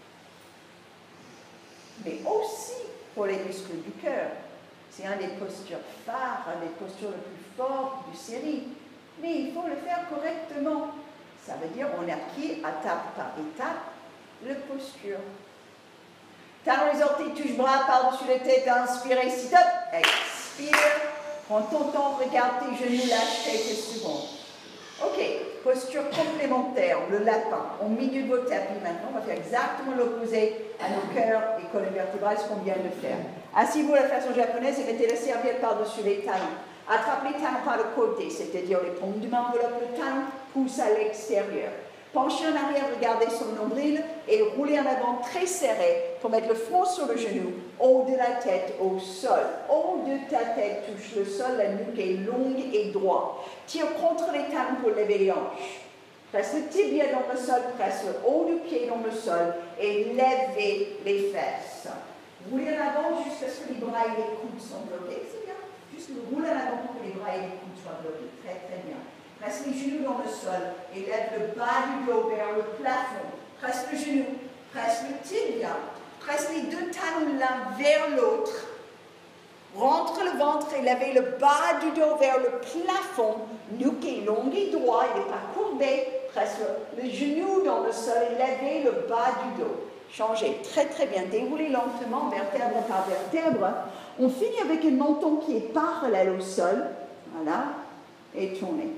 mais aussi pour les muscles du cœur. C'est une des postures phares, une des postures les plus fortes du série. Mais il faut le faire correctement. Ça veut dire on acquiert étape par étape la posture. Talons les orteils, touche bras par-dessus la tête, inspirez, sit up, expire. Prends ton temps, regarde tes genoux, lâche quelques secondes. Ok, posture complémentaire, le lapin, au milieu de votre tapis maintenant. On va faire exactement l'opposé à nos cœurs et colonnes vertébrales, ce qu'on vient de faire. Asseyez-vous à la façon japonaise et mettez la serviette par-dessus les talons. Attrape les talons par le côté, c'est-à-dire les paumes de main enveloppent le talon, pousse à l'extérieur. Penchez en arrière, regardez son nombril et roulez en avant très serré pour mettre le front sur le genou, haut de la tête au sol. Haut de ta tête touche le sol, la nuque est longue et droite. Tire contre les talons pour lever les hanches. Presse le tibia dans le sol, presse le haut du pied dans le sol et levez les fesses. Roulez en avant jusqu'à ce que les bras et les coudes sont bloqués, c'est bien. Juste rouler en avant pour que les bras et les coudes soient bloqués. Très très bien. Presse les genoux dans le sol et lève le bas du dos vers le plafond. Presse le genou, presse le tibia, presse les deux talons l'un vers l'autre. Rentre le ventre et levez le bas du dos vers le plafond. Nuque est long et droit, il n'est pas courbé. Presse le, le genou dans le sol et levez le bas du dos. Changez très très bien. Déroulez lentement, vertèbre par vertèbre. On finit avec un menton qui est parallèle au sol. Voilà. Et tournez.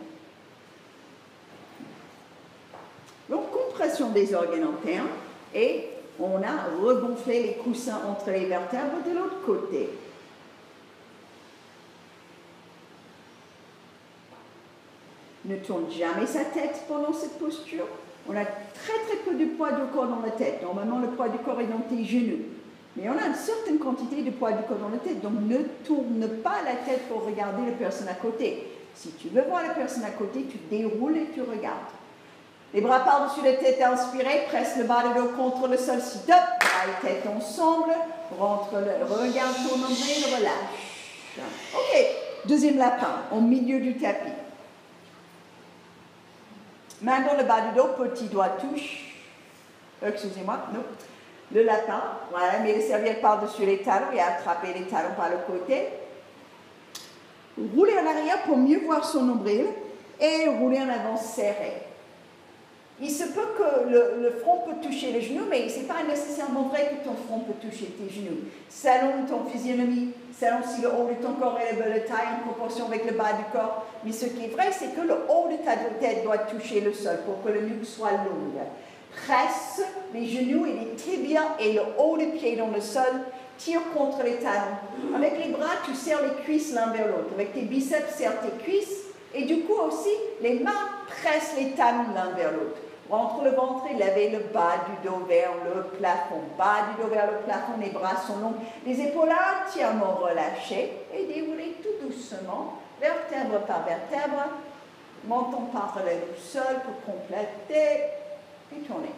Donc, compression des organes internes et on a regonflé les coussins entre les vertèbres de l'autre côté. Ne tourne jamais sa tête pendant cette posture. On a très très peu de poids du corps dans la tête. Normalement, le poids du corps est dans tes genoux. Mais on a une certaine quantité de poids du corps dans la tête. Donc, ne tourne pas la tête pour regarder la personne à côté. Si tu veux voir la personne à côté, tu déroules et tu regardes. Les bras par-dessus la tête, inspirez, presse le bas de dos contre le sol, sit up, bras et tête ensemble, rentre le, regarde ton nombril, relâche. Ok, deuxième lapin, au milieu du tapis. Main dans le bas du dos, petit doigt touche, excusez-moi, non, le lapin, voilà, mets les serviettes par-dessus les talons et attrapez les talons par le côté. Roulez en arrière pour mieux voir son nombril et roulez en avant serré. Il se peut que le, le front peut toucher les genoux, mais ce n'est pas nécessairement vrai que ton front peut toucher tes genoux. Selon ton physionomie, selon si le haut de ton corps est la taille en proportion avec le bas du corps. Mais ce qui est vrai, c'est que le haut de ta tête doit toucher le sol pour que le nuque soit longue. Presse les genoux et les tibias et le haut des pieds dans le sol. Tire contre les talons. Avec les bras, tu serres les cuisses l'un vers l'autre. Avec tes biceps, serre tes cuisses. Et du coup aussi, les mains pressent les talons l'un vers l'autre. Rentre le ventre et levez le bas du dos vers le plafond. Bas du dos vers le plafond, les bras sont longs. Les épaules entièrement relâchées. Et déroulez tout doucement, vertèbre par vertèbre. Menton parallèle au sol pour compléter. Et tournez.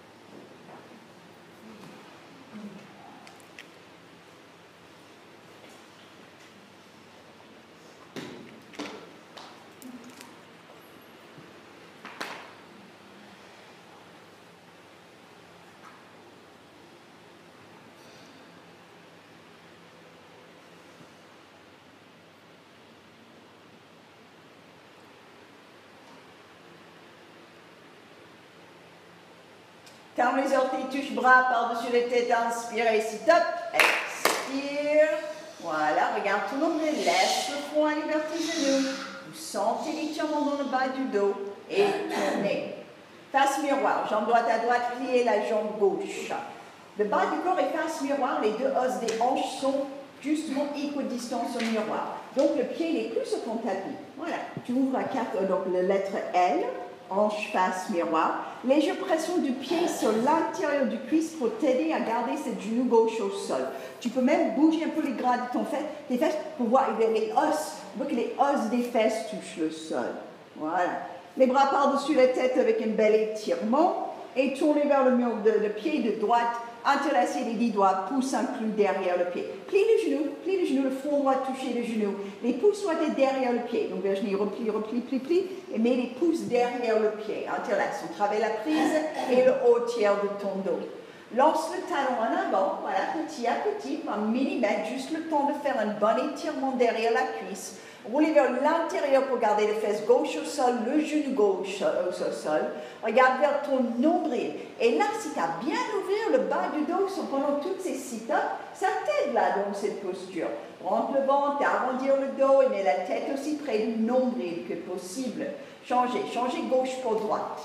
Quand les orteils touchent bras par-dessus les têtes, inspirez, sit up, expire. Voilà, regarde tout le monde, laisse le front à l'hiver tes genoux. Vous sentez l'étirement dans le bas du dos et tournez. Face miroir, jambe droite à droite, pliez la jambe gauche. Le bas du corps est face miroir, les deux os des hanches sont justement équidistants au miroir. Donc le pied n'est plus sur ton tapis. Voilà, tu ouvres à quatre, donc la lettre L. Hanche face miroir. Légère pression du pied sur l'intérieur du cuisse pour t'aider à garder cette genou gauche au sol. Tu peux même bouger un peu les gras de ton fesse, tes fesses pour voir les os. On voit que les os des fesses touchent le sol. Voilà. Les bras par-dessus la tête avec un bel étirement et tournez vers le mur de le pied de droite. Interlacez les dix doigts, pouce inclus derrière le pied. Plie les genoux, plie les genoux, le front doit toucher les genoux. Les pouces doivent être derrière le pied. Donc Virginie, replie, replie, plie, plie, et mets les pouces derrière le pied. Interlace, on travaille la prise et le haut tiers de ton dos. Lance le talon en avant, voilà, petit à petit, un millimètre, juste le temps de faire un bon étirement derrière la cuisse. Roulez vers l'intérieur pour garder les fesses gauche au sol, le genou gauche au sol. Regarde vers ton nombril. Et là, si tu as bien ouvert le bas du dos pendant toutes ces sit-ups, ça t'aide là dans cette posture. Rentre le ventre, arrondir le dos et mets la tête aussi près du nombril que possible. Changez, changez gauche pour droite.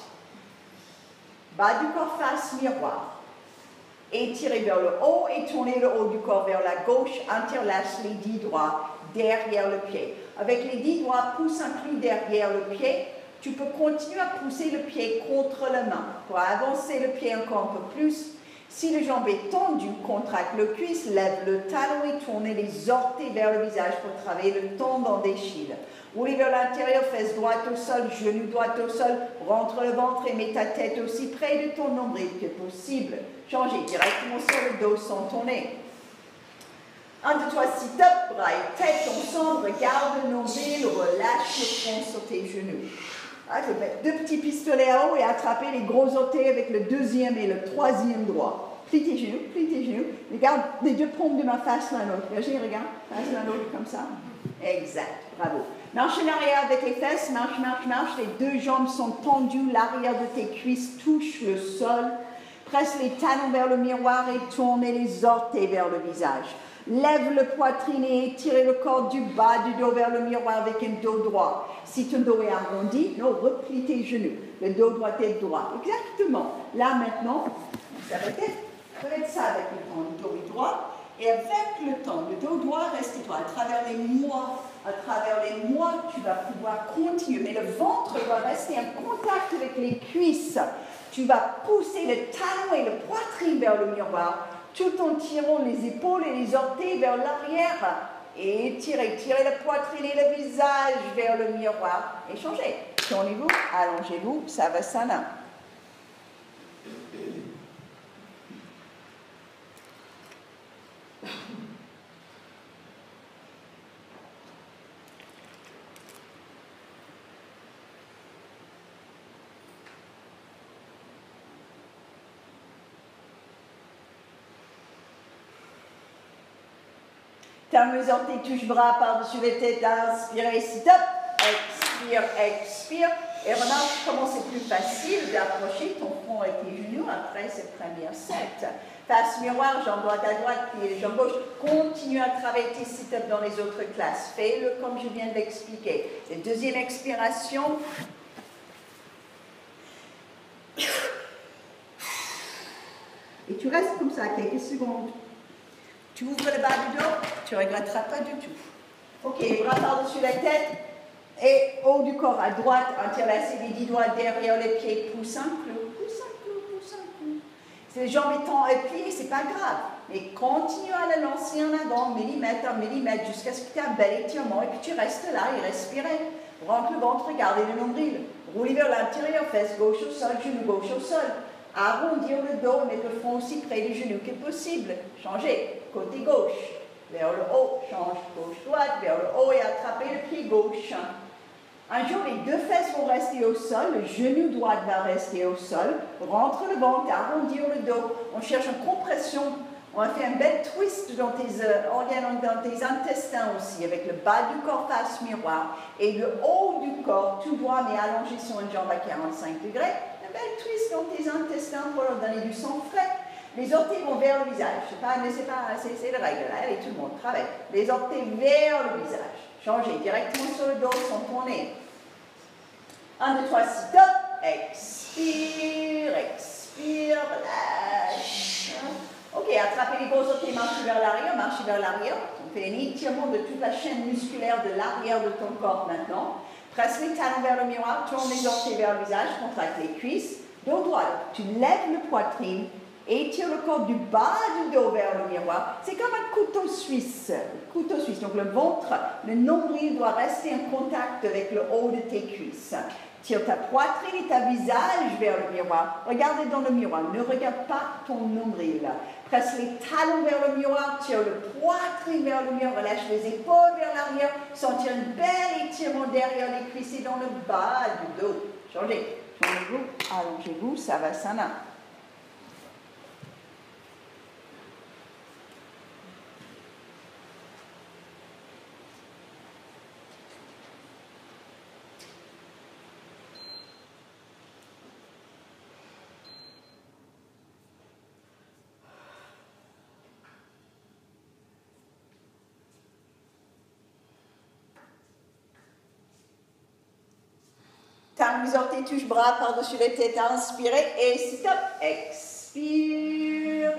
Bas du corps face miroir. Étirez vers le haut et tournez le haut du corps vers la gauche. Interlace les dix doigts derrière le pied. Avec les dix doigts, pouce inclus derrière le pied. Tu peux continuer à pousser le pied contre la main pour avancer le pied encore un peu plus. Si le jambe est tendue, contracte le cuisse, lève le talon et tournez les orteils vers le visage pour travailler le tendon d'Achille. Roulez vers l'intérieur, fesse droite au sol, genou droit au sol, rentre le ventre et mets ta tête aussi près de ton nombril que possible. Changez directement sur le dos sans tourner. Un, deux, trois, sit-up, bras et tête ensemble, regarde le nombril, relâche le front sur tes genoux. Ah, je vais mettre deux petits pistolets à haut et attraper les gros orteils avec le deuxième et le troisième doigt. Plie tes genoux, plie tes genoux. Regarde les deux paumes de ma face l'un l'autre. Virginie, regarde, face l'un l'autre comme ça. Exact, bravo. Marche en arrière avec les fesses, marche, marche, marche. Les deux jambes sont tendues, l'arrière de tes cuisses touche le sol. Presse les talons vers le miroir et tourne les orteils vers le visage. Lève le poitrine et étire le corps du bas du dos vers le miroir avec un dos droit. Si ton dos est arrondi, non, replie tes genoux. Le dos doit être droit. Exactement. Là maintenant, ça va être, ça va être ça avec le temps. Le dos est droit. Et avec le temps, le dos doit rester droit. À travers les mois, à travers les mois, tu vas pouvoir continuer. Mais le ventre doit rester en contact avec les cuisses. Tu vas pousser le talon et le poitrine vers le miroir, tout en tirant les épaules et les orteils vers l'arrière. Et étirez, tirez la poitrine et le visage vers le miroir. Et changez. Tournez-vous, allongez-vous, Savasana. Ferme les orteils, touche bras par-dessus les têtes, inspirez, sit-up, expire, expire, et remarque comment c'est plus facile d'approcher ton front avec tes genoux après cette première set. Face miroir, jambe droite à droite, pliez les jambes gauche, continue à travailler tes sit-ups dans les autres classes, fais-le comme je viens de l'expliquer. C'est deuxième expiration. Et tu restes comme ça quelques secondes. Tu ouvres le bas du dos, tu ne regretteras pas du tout. Ok, bras par-dessus la tête et haut du corps à droite, interlacez les dix doigts derrière les pieds, pousse un clou, pousse un clou, pousse un clou. Si les jambes étant pliées, ce n'est pas grave, mais continue à la lancer en avant, millimètre à millimètre, jusqu'à ce que tu aies un bel étirement, et puis tu restes là et respirez. Rentre le ventre, regardez le nombril, roulez vers l'intérieur, fesse gauche au sol, genou gauche au sol. Arrondir le dos, mettre le front aussi près du genou que possible. Changez, côté gauche, vers le haut, change gauche-droite, vers le haut et attrapez le pied gauche. Un jour, les deux fesses vont rester au sol, le genou droit va rester au sol. Rentre le ventre, arrondir le dos. On cherche une compression. On va faire un bel twist dans tes euh, organes, dans tes intestins aussi, avec le bas du corps face miroir et le haut du corps tout droit mais allongé sur une jambe à quarante-cinq degrés. Un bel twist dans tes intestins pour leur donner du sang frais. Les orteils vont vers le visage. C'est pas, c'est pas, c'est, c'est la règle. Allez, tout le monde travaille. Les orteils vers le visage. Changez directement sur le dos sans tourner. Un, deux, trois, sit-up. Expire, expire, relâche. Ok, attrapez les gros orteils, marchez vers l'arrière, marchez vers l'arrière. On fait un étirement de toute la chaîne musculaire de l'arrière de ton corps maintenant. Presse les talons vers le miroir, tourne les orteils vers le visage, contracte les cuisses. Dos droit, tu lèves le poitrine, étire le corps du bas du dos vers le miroir. C'est comme un couteau suisse. Couteau suisse. Donc le ventre, le nombril doit rester en contact avec le haut de tes cuisses. Tire ta poitrine et ta visage vers le miroir. Regardez dans le miroir. Ne regarde pas ton nombril. Presse les talons vers le miroir. Tire le poitrine vers le miroir. Relâche les épaules vers l'arrière. Sentir un bel étirement derrière les cuisses et dans le bas du dos. Changez. Tournez-vous. Allongez-vous. Savasana. Talons les orteils, touche bras par-dessus la tête. Inspirez et stop. Expire,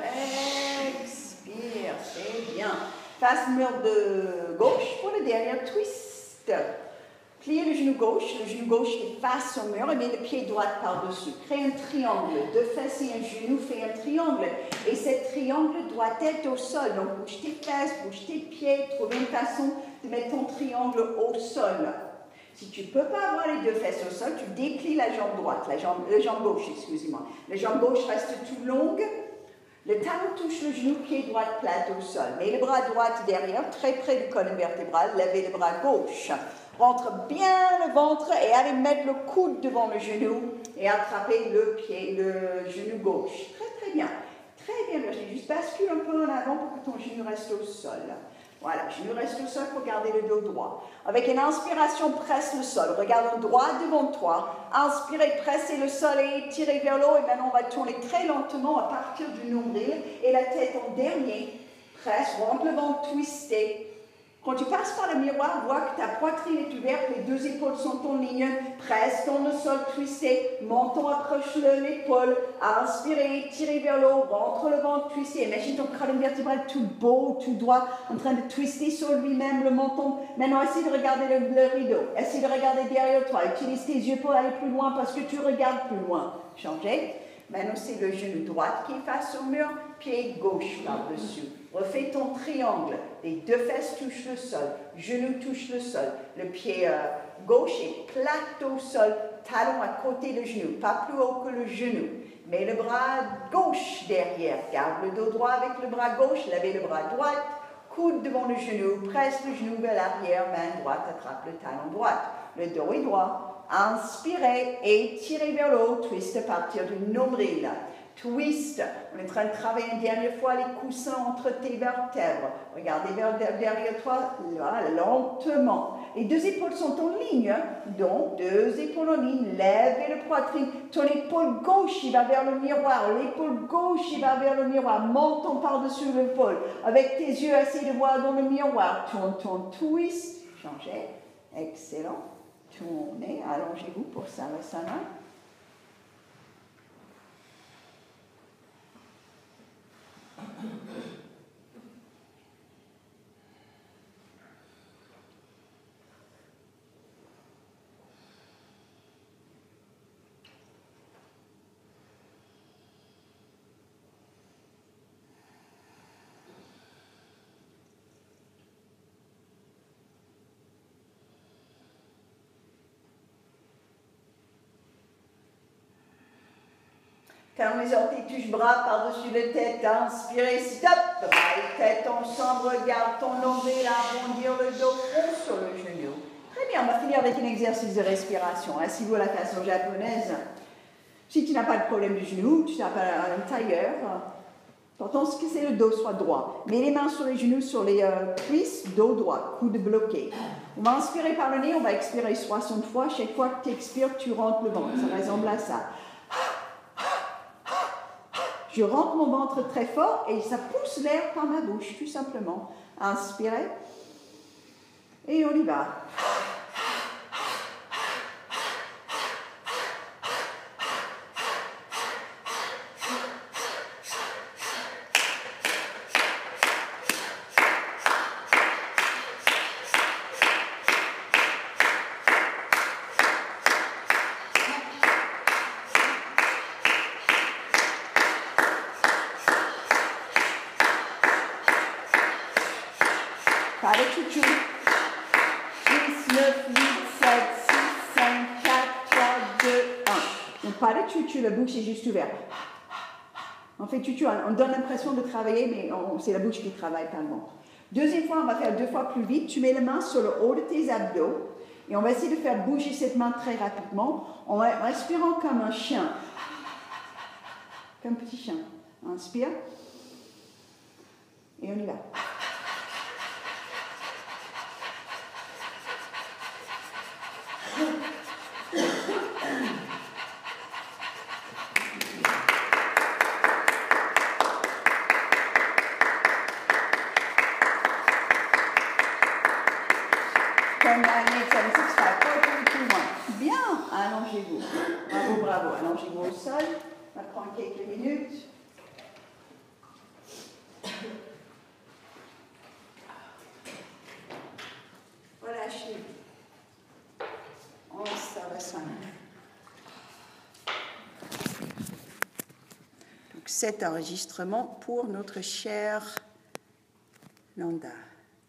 expire. C'est bien. Face mur de gauche pour le derrière twist. Pliez le genou gauche, le genou gauche est face au mur et mets le pied droit par-dessus. Crée un triangle. Deux fesses et un genou fait un triangle. Et ce triangle doit être au sol. Donc bouge tes fesses, bouge tes pieds. Trouve une façon de mettre ton triangle au sol. Si tu ne peux pas avoir les deux fesses au sol, tu déplies la jambe droite, la jambe, la jambe gauche, excusez-moi. La jambe gauche reste tout longue. Le talon touche le genou, pied droit plate au sol. Mets le bras droit derrière, très près du colonne vertébrale. Levez le bras gauche. Rentre bien le ventre et allez mettre le coude devant le genou et attrapez le pied, le genou gauche. Très très bien. Très bien, Virginie. Juste bascule un peu en avant pour que ton genou reste au sol. Voilà, genou reste au sol pour garder le dos droit. Avec une inspiration, presse le sol. Regarde droit devant toi. Inspirez, pressez le sol et tirez vers le haut. Et maintenant, on va tourner très lentement à partir du nombril et la tête en dernier. Presse, rentre le ventre, twisté. Quand tu passes par le miroir, vois que ta poitrine est ouverte, les deux épaules sont en ligne, presse dans le sol twisté, menton approche l'épaule, inspirez, tirez vers le haut, rentre le ventre twisté. Imagine ton crâne vertébral tout beau, tout droit, en train de twister sur lui-même le menton. Maintenant, essaie de regarder le, le rideau, essaie de regarder derrière toi, utilise tes yeux pour aller plus loin parce que tu regardes plus loin. Changez. Maintenant, c'est le genou droit qui est face au mur, pied gauche par-dessus. Refais ton triangle. Les deux fesses touchent le sol, genou touche le sol. Le pied euh, gauche est plat au sol, talon à côté du genou, pas plus haut que le genou. Mets le bras gauche derrière. Garde le dos droit avec le bras gauche, levez le bras droit, coude devant le genou, presse le genou vers l'arrière, main droite, attrape le talon droit. Le dos est droit. Inspirez et tirez vers le haut, twist à partir du nombril. Twist, on est en train de travailler une dernière fois les coussins entre tes vertèbres. Regardez vers, derrière toi, là, lentement. Les deux épaules sont en ligne, donc deux épaules en ligne, lèvez le poitrine. Ton épaule gauche, il va vers le miroir. L'épaule gauche, il va vers le miroir. Menton par-dessus l'épaule. Avec tes yeux, essaie de voir dans le miroir. Tourne, tourne, twist. Changez. Excellent. Tournez, allongez-vous pour Savasana. Talons les orteils, touche bras par-dessus la tête, inspirez, stop, bras et tête ensemble, regarde ton nombril, arrondir le dos, front sur le genou. Très bien, on va finir avec un exercice de respiration, assis-vous à la façon japonaise. Si tu n'as pas de problème du genou, tu n'as pas un tailleur, l'important c'est que le dos soit droit. Mets les mains sur les genoux, sur les euh, cuisses, dos droit, coude bloqué. On va inspirer par le nez, on va expirer soixante fois. Chaque fois que tu expires, tu rentres le ventre, ça ressemble à ça. Je rentre mon ventre très fort et ça pousse l'air par ma bouche, tout simplement. Inspirez. Et on y va. Pas de chouchou. six, neuf, huit, sept, six, cinq, quatre, trois, deux, un. Donc pas de chouchou, la bouche est juste ouverte. On fait chouchou, on donne l'impression de travailler, mais c'est la bouche qui travaille, pas le ventre. Deuxième fois, on va faire deux fois plus vite. Tu mets la main sur le haut de tes abdos et on va essayer de faire bouger cette main très rapidement en respirant comme un chien. Comme un petit chien. Inspire. Et on y va. Bien, allongez-vous. Bravo. Allongez-vous au sol. On va prendre quelques minutes. Relâchez. On s'arrête. Donc cet enregistrement pour notre chère Nanda.